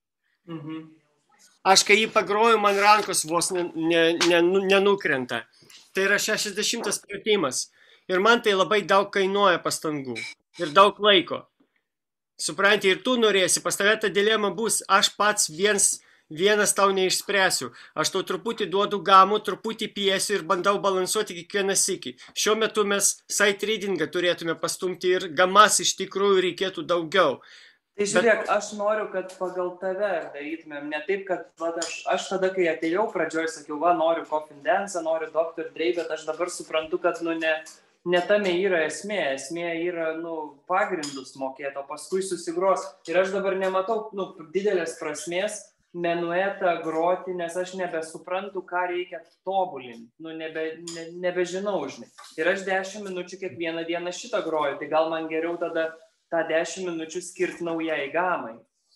A: Aš kai jį pagroju, man rankos vos nenukrenta. Tai yra 60 pratimas. Ir man tai labai daug kainuoja pastangų. Ir daug laiko. Supranti, ir tu norėsi, pas tave ta dilema bus, aš pats vienas tau neišspręsiu. Aš tau truputį duodu gamų, truputį piesiu ir bandau balansuoti kiekvieną sykį. Šiuo metu mes sight readingą turėtume pastumti ir gamas iš tikrųjų reikėtų daugiau.
B: Tai žiūrėk, aš noriu, kad pagal tave darytumėm. Ne taip, kad aš tada, kai atėjau pradžioj, sakiau, noriu Coffin Dance, noriu Dr. Dre, bet aš dabar suprantu, kad ne tame yra esmė. Esmė yra pagrindus mokėti, o paskui susigros. Ir aš dabar nematau didelės prasmės menuetą groti, nes aš nebesuprantu, ką reikia tobulinti. Nebežinau, žinai. Ir aš 10 minučių kiekvieną dieną šitą groju, tai gal man geriau tada tą 10 minučių skirti naujai gamai.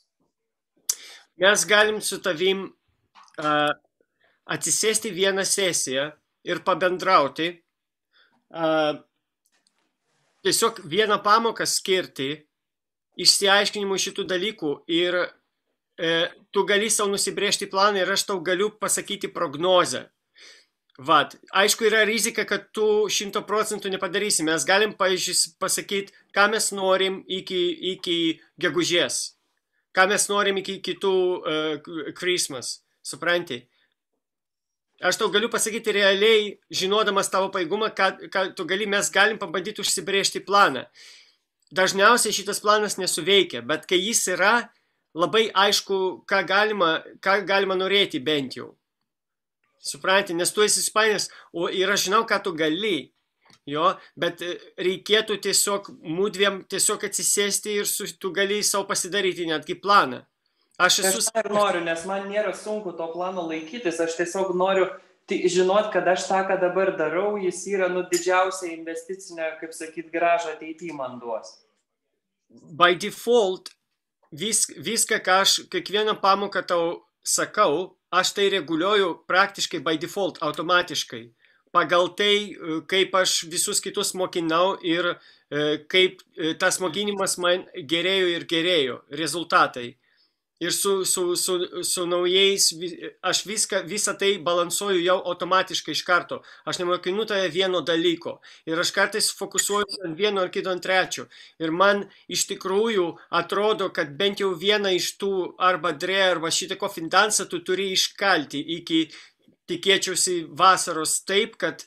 A: Mes galim su tavim atsisėsti vieną sesiją ir pabendrauti. Tiesiog vieną pamoką skirti išsiaiškinimui šitų dalykų ir tu gali savo nusibrėžti planą ir aš tau galiu pasakyti prognozę. Vat. Aišku, yra rizika, kad tu 100% nepadarysi. Mes galim, pavyzdžiui, pasakyti, ką mes norim iki gegužės. Ką mes norim iki kitų Christmas. Supranti? Aš tau galiu pasakyti realiai, žinodamas tavo pajėgumą, ką tu gali, mes galim pabandyti užsibrėžti planą. Dažniausiai šitas planas nesuveikia, bet kai jis yra, labai aišku, ką galima norėti bent jau. Supranti, nes tu esi Ispanijos, ir aš žinau, ką tu gali, jo, bet reikėtų tiesiog mūdviem tiesiog atsisėsti ir tu gali savo pasidaryti netgi planą.
B: Aš ir noriu, nes man nėra sunku to plano laikytis, aš tiesiog noriu žinot, kad aš tą, ką dabar darau, jis yra didžiausia investicinė, kaip sakyt, grąžą ateityje man duos.
A: By default, viską, ką aš kiekvieną pamoką tau sakau, aš tai reguliuoju praktiškai by default, automatiškai. Pagal tai, kaip aš visus kitus mokinau ir kaip tas mokinimas man gerėjo ir gerėjo rezultatai. Ir su naujais, aš visą tai balansuoju jau automatiškai iš karto. Aš nemokinu tave vieno dalyko. Ir aš kartais fokusuoju ant vieno ar kito ant trečio. Ir man iš tikrųjų atrodo, kad bent jau vieną iš tų arba dre, arba šitą kofindansą tu turi iškalti iki, tikėčiausi, vasaros taip, kad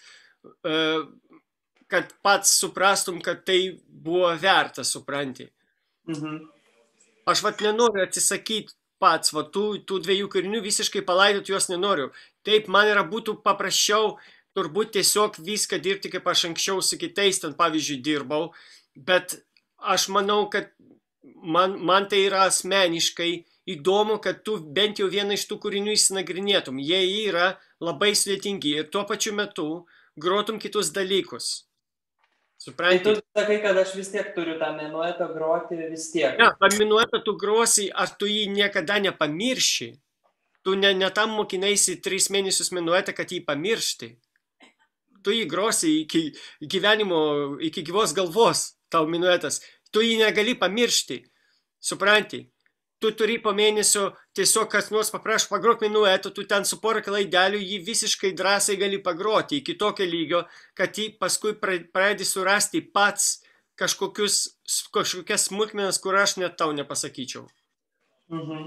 A: pats suprastum, kad tai buvo verta, supranti.
B: Mhm.
A: Aš nenoriu atsisakyti pats, tų dviejų kūrinių visiškai palaidoti juos nenoriu. Taip, man būtų paprasčiau turbūt tiesiog viską dirbti, kaip aš anksčiau su kitais ten, pavyzdžiui, dirbau, bet aš manau, kad man tai yra asmeniškai įdomu, kad tu bent jau vieną iš tų kūrinių įsinagrinėtum. Jie yra labai sudėtingi ir tuo pačiu metu grotum kitus dalykus. Supranti?
B: Tai tu sakai, kad aš vis tiek turiu tą minuetą groti vis tiek.
A: Ne, tą minuetą tu grosi, ar tu jį niekada nepamirši. Tu ne tam mokinaisi 3 mėnesius minuetą, kad jį pamiršti. Tu jį grosi iki gyvenimo, iki gyvos galvos, tau minuetas. Tu jį negali pamiršti. Supranti? Tu turi po mėnesio tiesiog kas nors paprašo pagrok minuetą, tu ten su porą klaidelių jį visiškai drąsiai gali pagroti iki tokio lygio, kad jį paskui pradedi surasti pats kažkokias smulkmenas, kur aš net tau nepasakyčiau.
B: Mhm.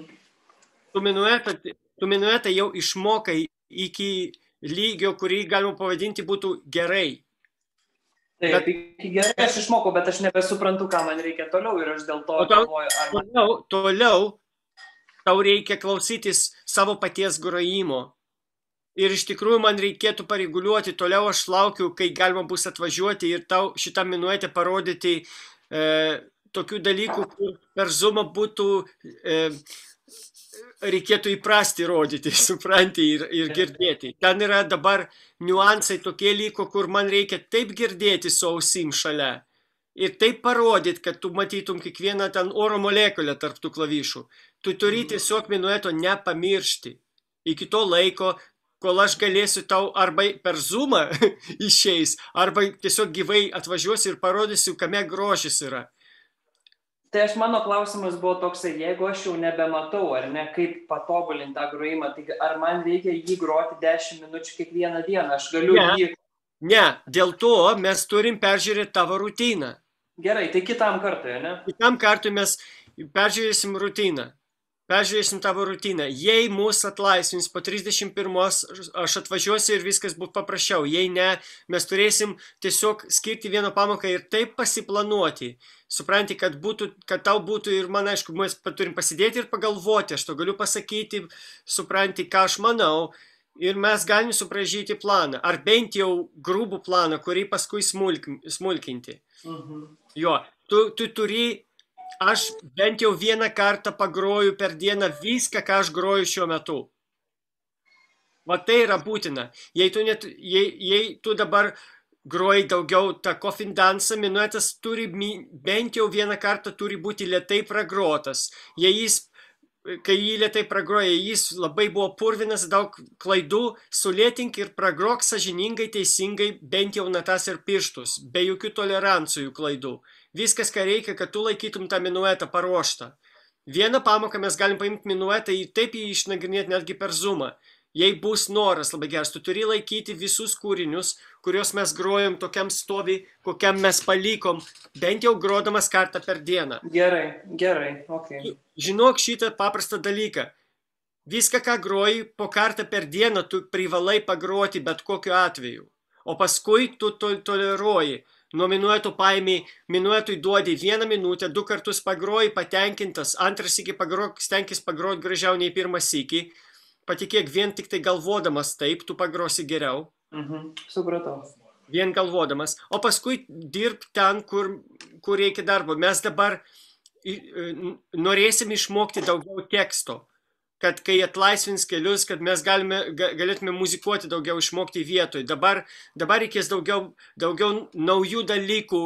A: Tu minuetą jau išmokai iki lygio, kurį galima pavadinti būtų gerai.
B: Taip, gerai aš išmokau, bet aš nebesuprantu, ką man reikia toliau ir aš dėl to galvoju,
A: Toliau tau reikia klausytis savo paties grojimo. Ir iš tikrųjų man reikėtų pareguliuoti, toliau aš laukiu, kai galima bus atvažiuoti ir tau šitą minuetę parodyti tokių dalykų, kur per Zoomą būtų reikėtų įprasti rodyti, supranti ir girdėti. Ten yra dabar niuansai tokie liko, kur man reikia taip girdėti su ausim šalia ir taip parodyti, kad tu matytum kiekvieną ten oro molekulę tarp tų klavišų. Tu turi tiesiog minueto nepamiršti. Iki to laiko, kol aš galėsiu tau arba per Zoomą išeis, arba tiesiog gyvai atvažiuosiu ir parodysiu, kame grožis yra.
B: Tai mano klausimas buvo toksai, jeigu aš jau nebematau, ar ne, kaip patobulinti tą grojimą, tai ar man reikia jį groti 10 minučių kiekvieną dieną, aš galiu jį...
A: Ne, dėl to mes turim peržiūrėti tavo rutiną.
B: Gerai, tai kitam kartui, ne?
A: Kitam kartui mes peržiūrėsim rutiną. Peržiūrėsim tavo rutiną. Jei mūsų atlaisvins po 31, aš atvažiuosiu ir viskas bus paprasčiau. Jei ne, mes turėsim tiesiog skirti vieną pamoką ir taip pasiplanuoti. Supranti, kad tau būtų ir man, aišku, mes turim pasidėti ir pagalvoti. Aš to galiu pasakyti, supranti, ką aš manau. Ir mes galim supražyti planą. Ar bent jau grubų planą, kurį paskui smulkinti. Jo, tu turi... Aš bent jau vieną kartą pagroju per dieną viską, ką aš groju šiuo metu. Va tai yra būtina. Jei tu dabar groji daugiau tą kofindansą, minuetas turi bent jau vieną kartą turi būti lėtai pragrotas. Kai jį lėtai pragroja, jis labai buvo purvinas, daug klaidų, sulėtink ir pragrok sąžiningai, teisingai, bent jau natas ir pirštus, be jokių tolerancijų klaidų. Viskas, ką reikia, kad tu laikytum tą minuetą paruoštą. Vieną pamoką mes galim paimti minuetą, taip jį išnagrinėti netgi per Zoomą. Jei bus noras labai geras, tu turi laikyti visus kūrinius, kuriuos mes grojom tokiam stovi, kokiam mes palikom, bent jau grodamas kartą per dieną.
B: Gerai, ok.
A: Žinok šitą paprastą dalyką. Viską, ką groji, po kartą per dieną tu privalai pagroti bet kokiu atveju. O paskui tu toleruoji. Nuo minuetų paimi, minuetui duodi 1 minutę, 2 kartus pagroji, patenkintas, antras sykį pagrok, stenkis pagroti gražiau nei pirmą sykį. Patikėk, vien tik tai galvodamas taip, tu pagrosi geriau.
B: Supratau.
A: Vien galvodamas. O paskui dirb ten, kur reikia darbo. Mes dabar norėsim išmokti daugiau teksto. Kad kai atlaisvins kelius, kad mes galėtume muzikuoti daugiau, išmokti vietoj. Dabar reikės daugiau naujų dalykų,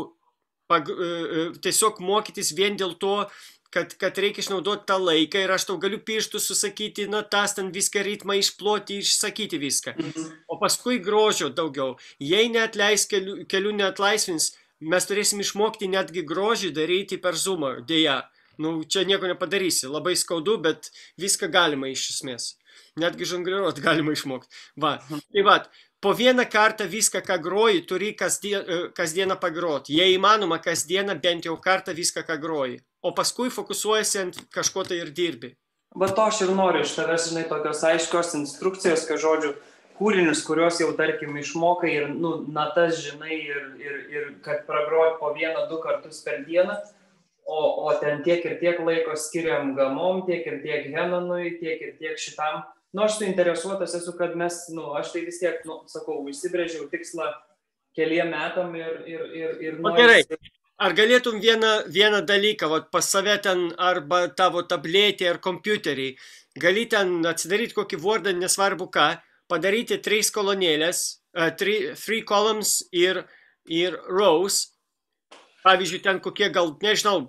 A: tiesiog mokytis vien dėl to, kad reikia išnaudoti tą laiką ir aš tau galiu pirštus susakyti, natas, ten viską ritmą išploti, išsakyti viską. O paskui grožio daugiau. Jei neatleis kelių neatlaisvins, mes turėsim išmokti netgi grožį daryti per Zoomą, dėja. Čia nieko nepadarysi, labai skaudu, bet viską galima iš esmės. Netgi žongliruot galima išmokti. Tai po vieną kartą viską, ką groji, turi kasdieną pagroti. Jei įmanoma, kasdieną bent jau kartą viską, ką groji. O paskui fokusuojasi ant kažko tai ir dirbi.
B: Bet to aš ir noriu iš tavęs, žinai, tokios aiškios instrukcijos, kad žodžiu, kūrinius, kuriuos jau, tarkim, išmokai ir, natas, žinai, ir kad pragroti po 1-2 kartus per dieną. O ten tiek ir tiek laiko skiriam gamom, tiek ir tiek Henonui, tiek ir tiek šitam. Aš suinteresuotas esu, kad mes, aš tai vis tiek, sakau, įsibrėžiau tikslą keliem metam ir
A: Gerai, ar galėtum vieną dalyką, pas save ten arba tavo tabletį ar kompiuterį, gali ten atsidaryti kokį Wordą, nesvarbu ką, padaryti 3 kolonėlės, 3 columns ir rows. Pavyzdžiui, ten kokie gal, nežinau,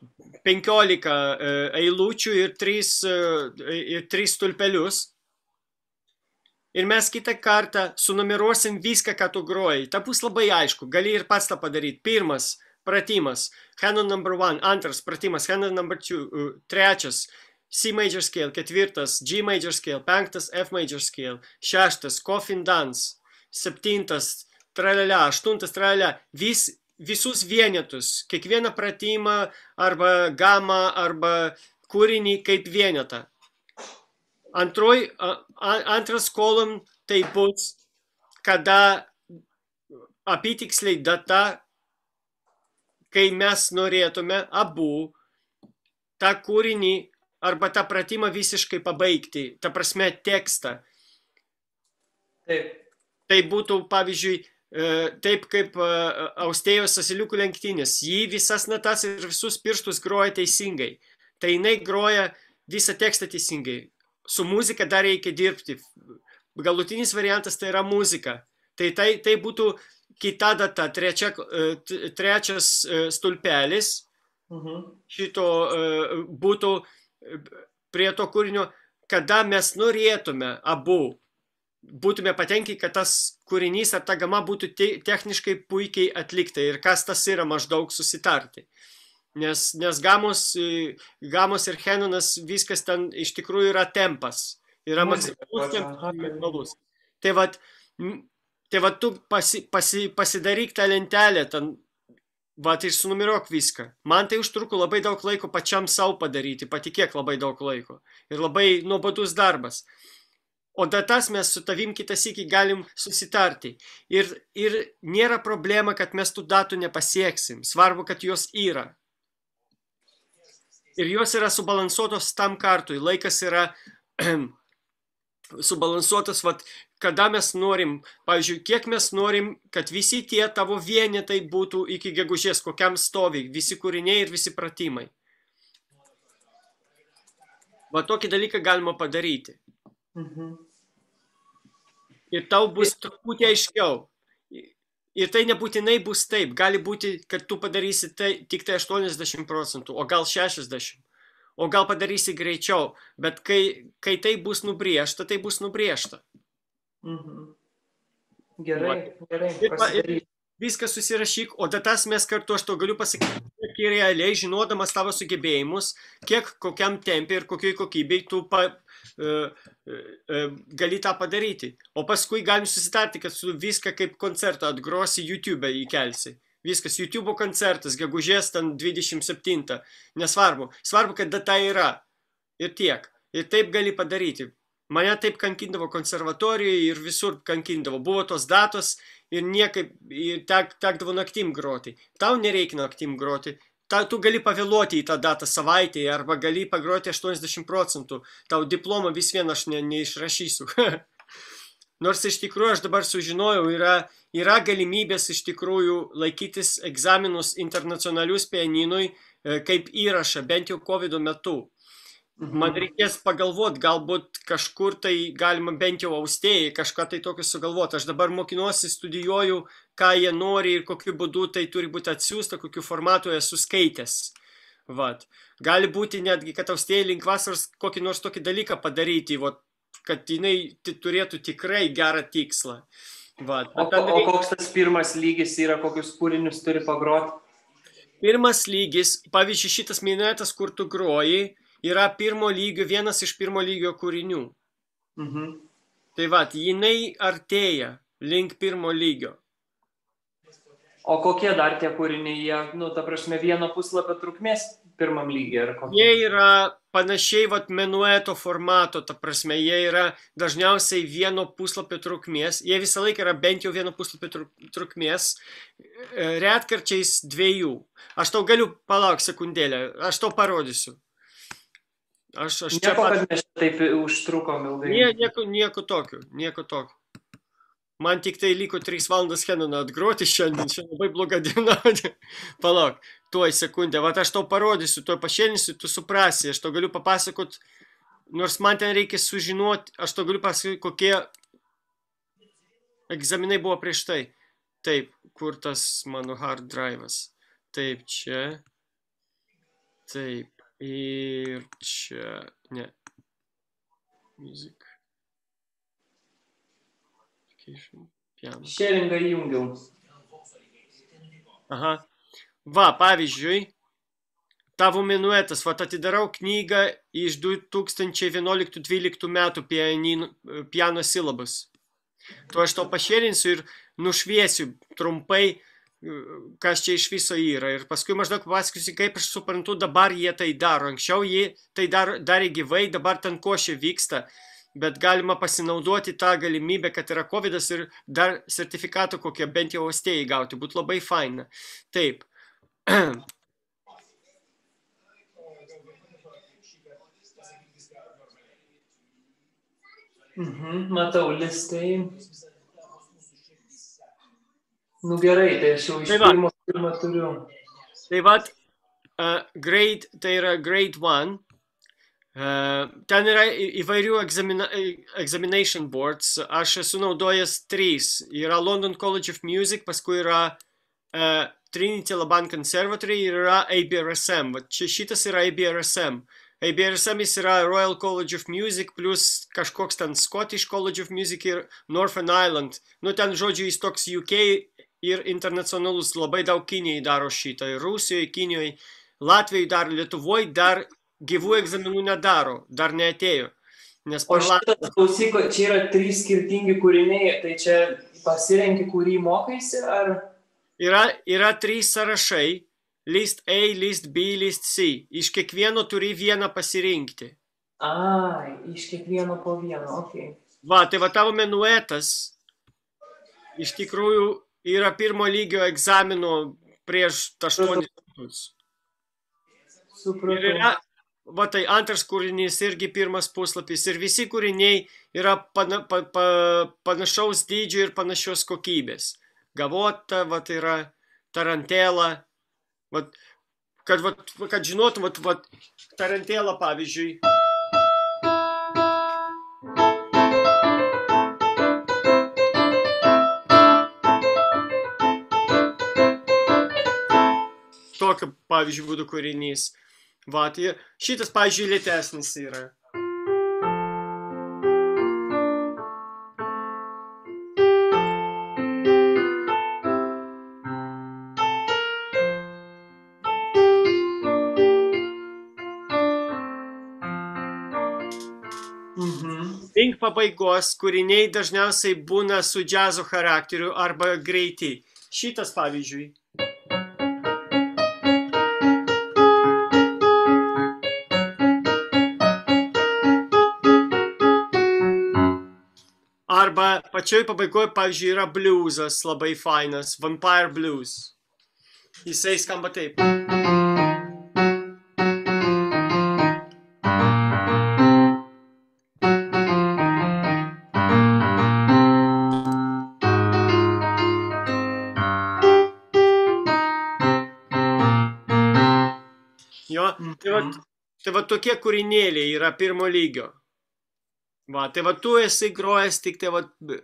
A: 15 eilučių ir 3 stulpelius. Ir mes kitą kartą sunumeruosim viską, ką tu groji. Ta bus labai aišku, gali ir pats tą padaryti. Pirmas pratimas, Hanon number 1, antras pratimas, Hanon number 2, trečias, C major scale, ketvirtas, G major scale, penktas, F major scale, šeštas, coffin dance, septintas, tralala, aštuntas, tralala, visus vienetus, kiekvieną pratimą arba gamą arba kūrinį kaip vienetą. Antras kolon tai bus, kada apytiksliai data, kai mes norėtume abu tą kūrinį arba tą pratimą visiškai pabaigti, ta prasme tekstą.
B: Taip.
A: Tai būtų, pavyzdžiui, taip kaip Austėjos asiliukų lenktynės. Ji visas natas ir visus pirštus groja teisingai. Tai jinai groja visą tekstą teisingai. Su muzika dar reikia dirbti. Galutinis variantas tai yra muzika. Tai būtų kita data, trečias stulpelis. Šito būtų prie to kūrinio, kada mes norėtume abu būtume patenkinti, kad tas kūrinys ar ta gama būtų techniškai puikiai atlikta ir kas tas yra maždaug susitarti. Nes gamos ir Henonas viskas ten iš tikrųjų yra tempas. Yra maksimalus. Tai vat tu pasidaryk tą lentelę ten, vat ir sunumeruok viską. Man tai užtruko labai daug laiko pačiam savo padaryti, patikėk labai daug laiko. Ir labai nuobodus darbas. O datas mes su tavim kitą sykį galim susitarti. Ir nėra problema, kad mes tų datų nepasieksim. Svarbu, kad jos yra. Ir jos yra subalansuotos tam kartui. Laikas yra subalansuotas, kada mes norim. Pavyzdžiui, kiek mes norim, kad visi tie tavo vienetai būtų iki gegužės, kokiam stovi, visi kūriniai ir visi pratimai. Va tokį dalyką galima padaryti. Ir tau bus truputį aiškiau. Ir tai nebūtinai bus taip. Gali būti, kad tu padarysi tik tai 80%, o gal 60%. O gal padarysi greičiau. Bet kai tai bus nubrėžta, tai bus nubrėžta.
B: Gerai, pasidaryk.
A: Viską susirašyk, o datas mes kartu, aš to galiu pasakyti, perki realiai, žinodamas tavo sugebėjimus, kiek kokiam tempė ir kokiai kokybei tu gali tą padaryti. O paskui galim susitarti, kad su viską kaip koncertą atgrosi YouTube įkelsi. Viskas, YouTube koncertas, gegužės ten 27. Nesvarbu. Svarbu, kad data yra. Ir tiek. Ir taip gali padaryti. Mane taip kankindavo konservatorijoje ir visur kankindavo. Buvo tos datos ir niekaip tekdavo naktim groti. Tau nereikia naktim groti. Tu gali pavėluoti į tą datą savaitėje arba gali pagroti 80%. Tau diplomą vis vien aš neišrašysiu. Nors iš tikrųjų aš dabar sužinojau, yra galimybės iš tikrųjų laikytis egzaminus internacionalius pianinui kaip įrašą, bent jau COVID metu. Man reikės pagalvoti, galbūt kažkur tai galima bent jau austėjai kažką tai tokio sugalvoti. Aš dabar mokinuosi, studijuoju, ką jie nori ir kokiu būdu tai turi būti atsiųsta, kokiu formatu esu skaitęs. Vat. Gali būti netgi, kad austėjai link vasaros kokį nors tokį dalyką padaryti, vat, kad jinai turėtų tikrai gerą tikslą. Vat.
B: O koks tas pirmas lygis yra, kokius kūrinius turi pagroti?
A: Pirmas lygis, pavyzdžiui, šitas minėtas, kur tu groji, yra vienas iš pirmo lygio kūrinių. Tai vat, jinai artėja link pirmo lygio.
B: O kokie dar tie kūriniai, jie, ta prasme, vieno puslapio trukmės pirmam lygiai ar kokie?
A: Jie yra panašiai vat menueto formato, ta prasme, jie yra dažniausiai vieno puslapio trukmės, jie visą laiką yra bent jau vieno puslapio trukmės, retkarčiais 2. Aš tau galiu, palauk sekundėlę, aš tau parodysiu.
B: Nieko, kad mes taip užtrukom ilgai.
A: Nieko tokio. Man tik tai liko 3 valandas Henoną atgroti šiandien labai bloga diena. Palauk, tuoj sekundę, vat aš tau parodysiu, tuoj pašėlinsiu, tu suprasi, aš tau galiu papasakot, nors man ten reikia sužinoti, aš tau galiu pasakoti, kokie egzaminai buvo prieš tai. Taip, kur tas mano hard drive'as. Taip, čia. Taip. Ir čia, ne, music, piano.
B: Sharingą įjungiau.
A: Aha. Va, pavyzdžiui, tavo menuetas, va, atidarau knygą iš 2011-2012 metų piano syllabus. Tu aš tau pašėlinsiu ir nušviesiu trumpai, kas čia iš viso yra. Ir paskui maždaug pasakysiu, kaip aš suprantu, dabar jie tai daro. Anksčiau jie tai darė gyvai, dabar ten košė vyksta. Bet galima pasinaudoti tą galimybę, kad yra COVIDas ir dar sertifikatų kokią bent jau austėjai gauti. Būtų labai faina. Taip.
B: Matau listai. Gerai, tai aš jau iš pirmo turiu.
A: Tai vat, tai yra grade 1. Ten yra įvairių examination boards. Aš esu naudojęs 3. Yra London College of Music, paskui yra Trinity Laban Conservatory ir yra ABRSM. Šitas yra ABRSM. ABRSM yra Royal College of Music plus kažkoks ten Scottish College of Music ir Northern Ireland. Ten žodžiu jis toks UK ir internacionalus, labai daug Kinijai daro šitą, ir Rusijoje, Kinijoje, Latvijoje dar, Lietuvoje dar gyvų egzaminų nedaro, dar neatėjo.
B: O šitas, klausyk, čia yra 3 skirtingi kūriniai, tai čia pasirenki, kurį mokaisi, ar?
A: Yra 3 sąrašai, list A, list B, list C. Iš kiekvieno turi vieną pasirinkti.
B: Iš kiekvieno po vieną, okei.
A: Va, tai va tavo menuetas, iš tikrųjų, yra pirmo lygio egzamino prieš 8 metus.
B: Supratau.
A: Ir yra, va tai antras kūrinys irgi pirmas puslapis. Ir visi kūriniai yra panašaus dydžio ir panašios kokybės. Gavota, va tai yra tarantela. Va, kad žinotum, va tarantela pavyzdžiui. Tokio, pavyzdžiui, būtų kūrinys. Va, tai šitas, pavyzdžiui, lėtesnis yra. link pabaigos kūriniai dažniausiai būna su džiazo charakteriu arba greiti. Šitas pavyzdžiui. Arba pačioj pabaigoje, pavyzdžiui, yra bliuzas labai fainas, Vampire Blues. Jisai skamba taip. Jo, tai va tokie kūrinėliai yra pirmo lygio. Va, tai va tu esi grojęs, tik tai va,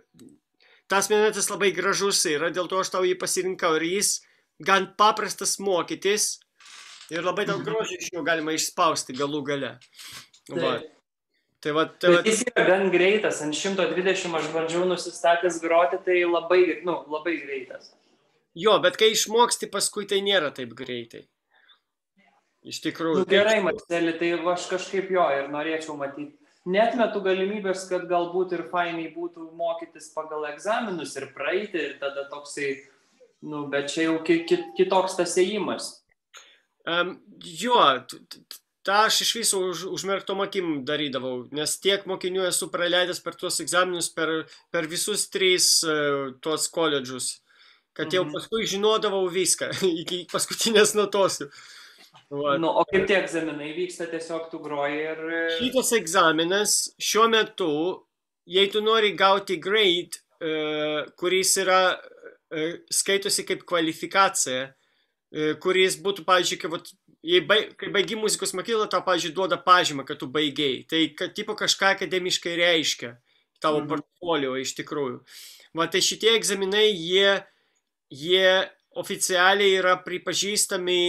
A: tas minutas labai gražus yra, dėl to aš tau jį pasirinkau ir jis gan paprastas mokytis ir labai daug grožio iš jo galima išspausti galų gale. Va. Tai
B: jis yra gan greitas, ant 120 aš bandžiau nusistatęs groti, tai labai greitas.
A: Jo, bet kai išmoksti, paskui tai nėra taip greitai. Iš tikrųjų.
B: Gerai, Marcelį, tai aš kažkaip jo ir norėčiau matyti. Neatmetu galimybės, kad galbūt ir fainai būtų mokytis pagal egzaminus ir praeiti, ir tada toksai, bet čia jau kitoks tas ėjimas.
A: Jo, tą aš iš viso užmerktom akim darydavau, nes tiek mokinių esu praleidęs per tuos egzaminus, per visus 3 tuos koledžus, kad jau paskui žinodavau viską, iki paskutinės notosių.
B: O kaip tie egzaminai vyksta, tiesiog tu groji ir...
A: Šitas egzaminas šiuo metu, jei tu nori gauti grade, kuris yra skaitosi kaip kvalifikacija, kuris būtų, pavyzdžiui, kai baigi muzikos mokyklą, tau, pavyzdžiui, duoda pažymą, kad tu baigei. Tai tipo kažką akademiškai reiškia tavo portfolio iš tikrųjų. Va, tai šitie egzaminai, jie oficialiai yra pripažįstami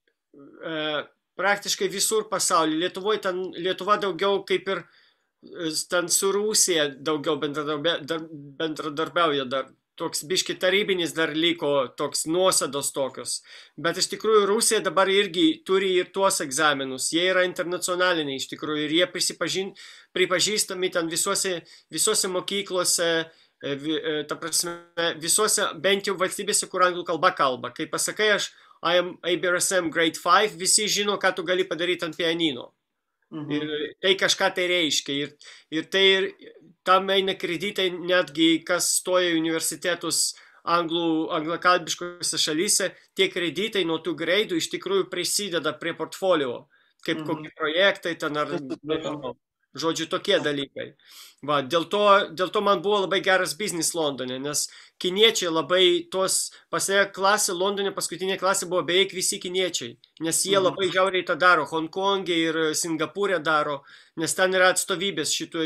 A: praktiškai visur pasaulyje. Lietuva daugiau kaip ir ten su Rusija daugiau bendradarbiauja dar. Toks biški tarybinis dar liko, toks nuosados tokios. Bet iš tikrųjų Rusija dabar irgi turi ir tuos egzaminus. Jie yra internacionaliniai iš tikrųjų ir jie pripažįstami ten visose mokyklose, ta prasme, visose bent jau valstybėse, kur anglų kalba kalba. Kai pasakai aš I am ABRSM grade 5, visi žino, ką tu gali padaryti ant pianino. Ir tai kažką tai reiškia. Ir tam eina kreditai netgi, kas stoja į universitetus anglakalbiškose šalyse, tie kreditai nuo tų greidų iš tikrųjų prisideda prie portfolio, kaip kokie projektai ten ar... Žodžiu, tokie dalykai. Va, dėl to man buvo labai geras biznis Londone, nes kiniečiai labai pasąją klasę, Londone paskutinė klasė buvo beveik visi kiniečiai, nes jie labai žiauriai tą daro, Honkongė ir Singapūrė daro, nes ten yra atstovybės šitų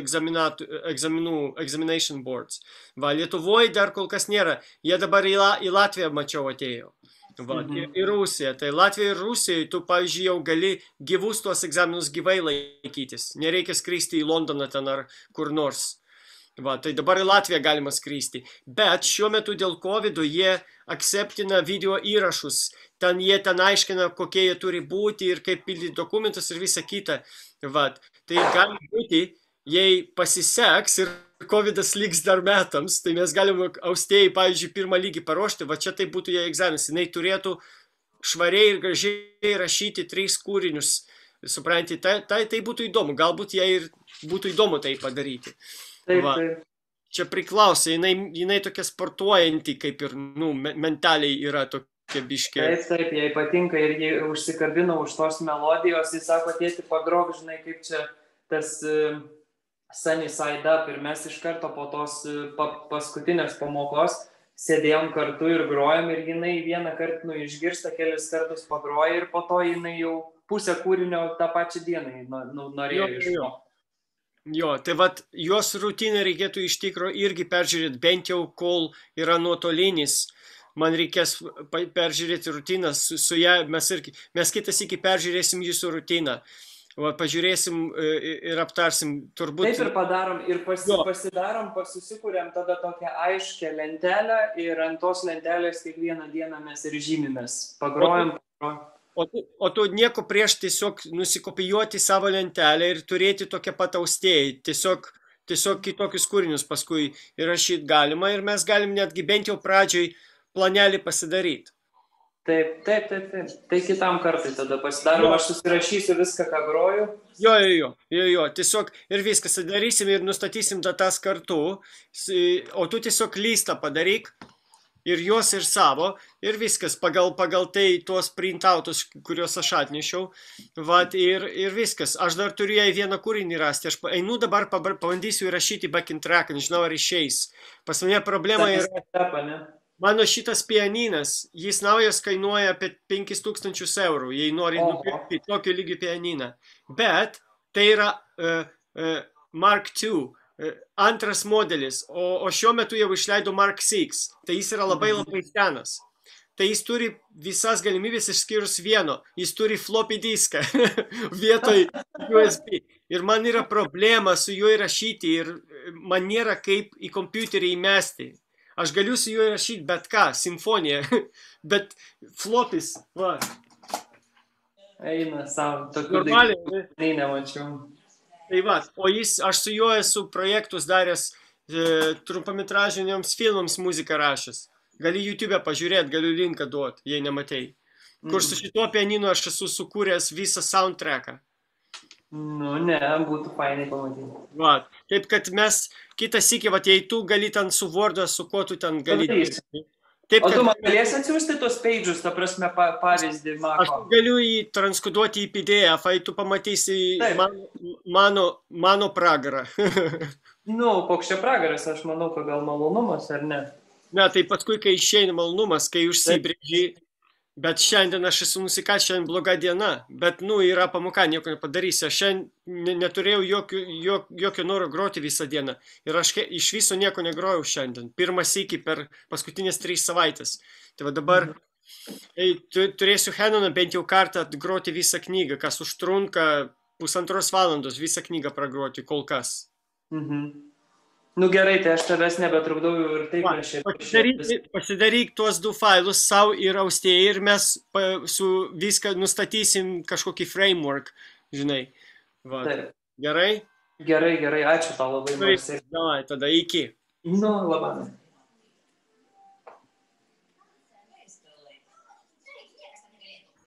A: examination boards. Va, Lietuvoje dar kol kas nėra, jie dabar į Latviją mačiau atėjo. Va, ir Rusija. Tai Latvija ir Rusija, tu, pavyzdžiui, jau gali gyvus tuos egzaminus gyvai laikytis. Nereikia skristi į Londoną ten ar kur nors. Va, tai dabar į Latviją galima skristi. Bet šiuo metu dėl COVID jie akceptina video įrašus. Jie ten aiškina, kokie jie turi būti ir kaip pildyti dokumentus ir visa kita. Va, tai gali būti, jei pasiseks ir COVIDas liks dar metams, tai mes galime austėjai, pavyzdžiui, pirmą lygį paruošti, va čia tai būtų jie egzaminas. Jinai turėtų švariai ir gražiai rašyti 3 kūrinius. Supranti, tai būtų įdomu. Galbūt jai ir būtų įdomu tai padaryti. Va. Čia priklausia, jinai tokia sportuojanti, kaip ir, mentaliai yra tokia biškė.
B: Taip, jai patinka ir jie užsikabino už tos melodijos, jis sako, tėti, pagrok, žinai, kaip čia tas... Sunny Side Up ir mes iš karto po tos paskutinės pamokos sėdėjom kartu ir grojom ir jinai vieną kartą išgirsta, kelis kartus pagroja ir po to jinai jau pusę kūrinio tą pačią dieną norėjo išmokti.
A: Jo, tai vat jos rutiną reikėtų iš tikro irgi peržiūrėti, bent jau kol yra nuotolinis. Man reikės peržiūrėti rutiną su ją, mes kitas iki peržiūrėsim jūsų rutiną. Va, pažiūrėsim ir aptarsim turbūt.
B: Taip ir padarom ir susikūrėm tada tokią aiškę lentelę ir ant tos lentelės kiekvieną dieną mes ir žymimės. Pagrojam.
A: O tu nieko prieš tiesiog nusikopijuoti savo lentelę ir turėti tokią pat austėją. Tiesiog tiesiog kitokius kūrinius paskui įrašyti galima ir mes galim netgi bent jau pradžioj planelį pasidaryti.
B: Taip. Tai kitam kartai tada pasidarom, aš susirašysiu viską, ką groju.
A: Jo. Tiesiog ir viskas darysim ir nustatysim datas kartu, o tu tiesiog listą padaryk ir juos ir savo, ir viskas pagal tai tuos printautus, kuriuos aš atnešiau. Vat, ir viskas. Aš dar turiu jai vieną kūrinį rasti. Aš einu dabar, pabandysiu įrašyti backing track, nežinau ar išeis. Pas mane problema yra... Mano šitas pianinas, jis naujas kainuoja apie 5000 eurų, jei nori nupirkti tokio lygio pianiną. Bet tai yra Mark II, antras modelis, o šiuo metu jau išleido Mark VI. Tai jis yra labai senas. Tai jis turi visas galimybės išskyrus vieno. Jis turi floppy diską vietoj USB. Ir man yra problema su juo įrašyti ir man nėra kaip į kompiuterį įmesti. Aš galiu su juo įrašyti bet ką, simfoniją, bet flopis, va.
B: Eina savo, tokių dalykų nemačiau.
A: Tai va, o aš su juo esu projektus daręs trumpametražiniams filmams muziką rašęs. Gali YouTube'e pažiūrėti, galiu linką duoti, jei nematei. Kur su šituo pianinu aš esu sukūręs visą soundtracką.
B: Nu, ne, būtų fainai pamatyti.
A: Va, taip kad mes kitą sykį, va, jei tu gali ten su Wordą, su kuo tu ten gali.
B: O tu man galėsi atsiųsti tos pages, ta prasme, pavyzdį, Mako?
A: Aš galiu jį transkoduoti į PDF, tu pamatysi mano pragarą.
B: Nu, koks čia pragaras, aš manau, kad gal malonumas, ar ne?
A: Ne, tai paskui, kai išeina malonumas, kai užsibrėži. Bet šiandien aš esu nusikast, šiandien bloga diena, bet, yra pamoka, nieko nepadarysi. Aš šiandien neturėjau jokio noro groti visą dieną ir aš iš viso nieko negrojau šiandien. Pirmą sykį per paskutinės 3 savaitės. Tai va dabar turėsiu Henoną bent jau kartą groti visą knygą, kas užtrunka 1,5 valandos visą knygą pragroti kol kas.
B: Nu gerai, tai aš tavęs nebetrukdau ir taip
A: pasidaryk tuos 2 failus savo ir austėjai ir mes su viską nustatysim kažkokį framework, žinai. Va. Gerai?
B: Gerai, ačiū tau labai.
A: Davai, tada iki.
B: Nu, labai.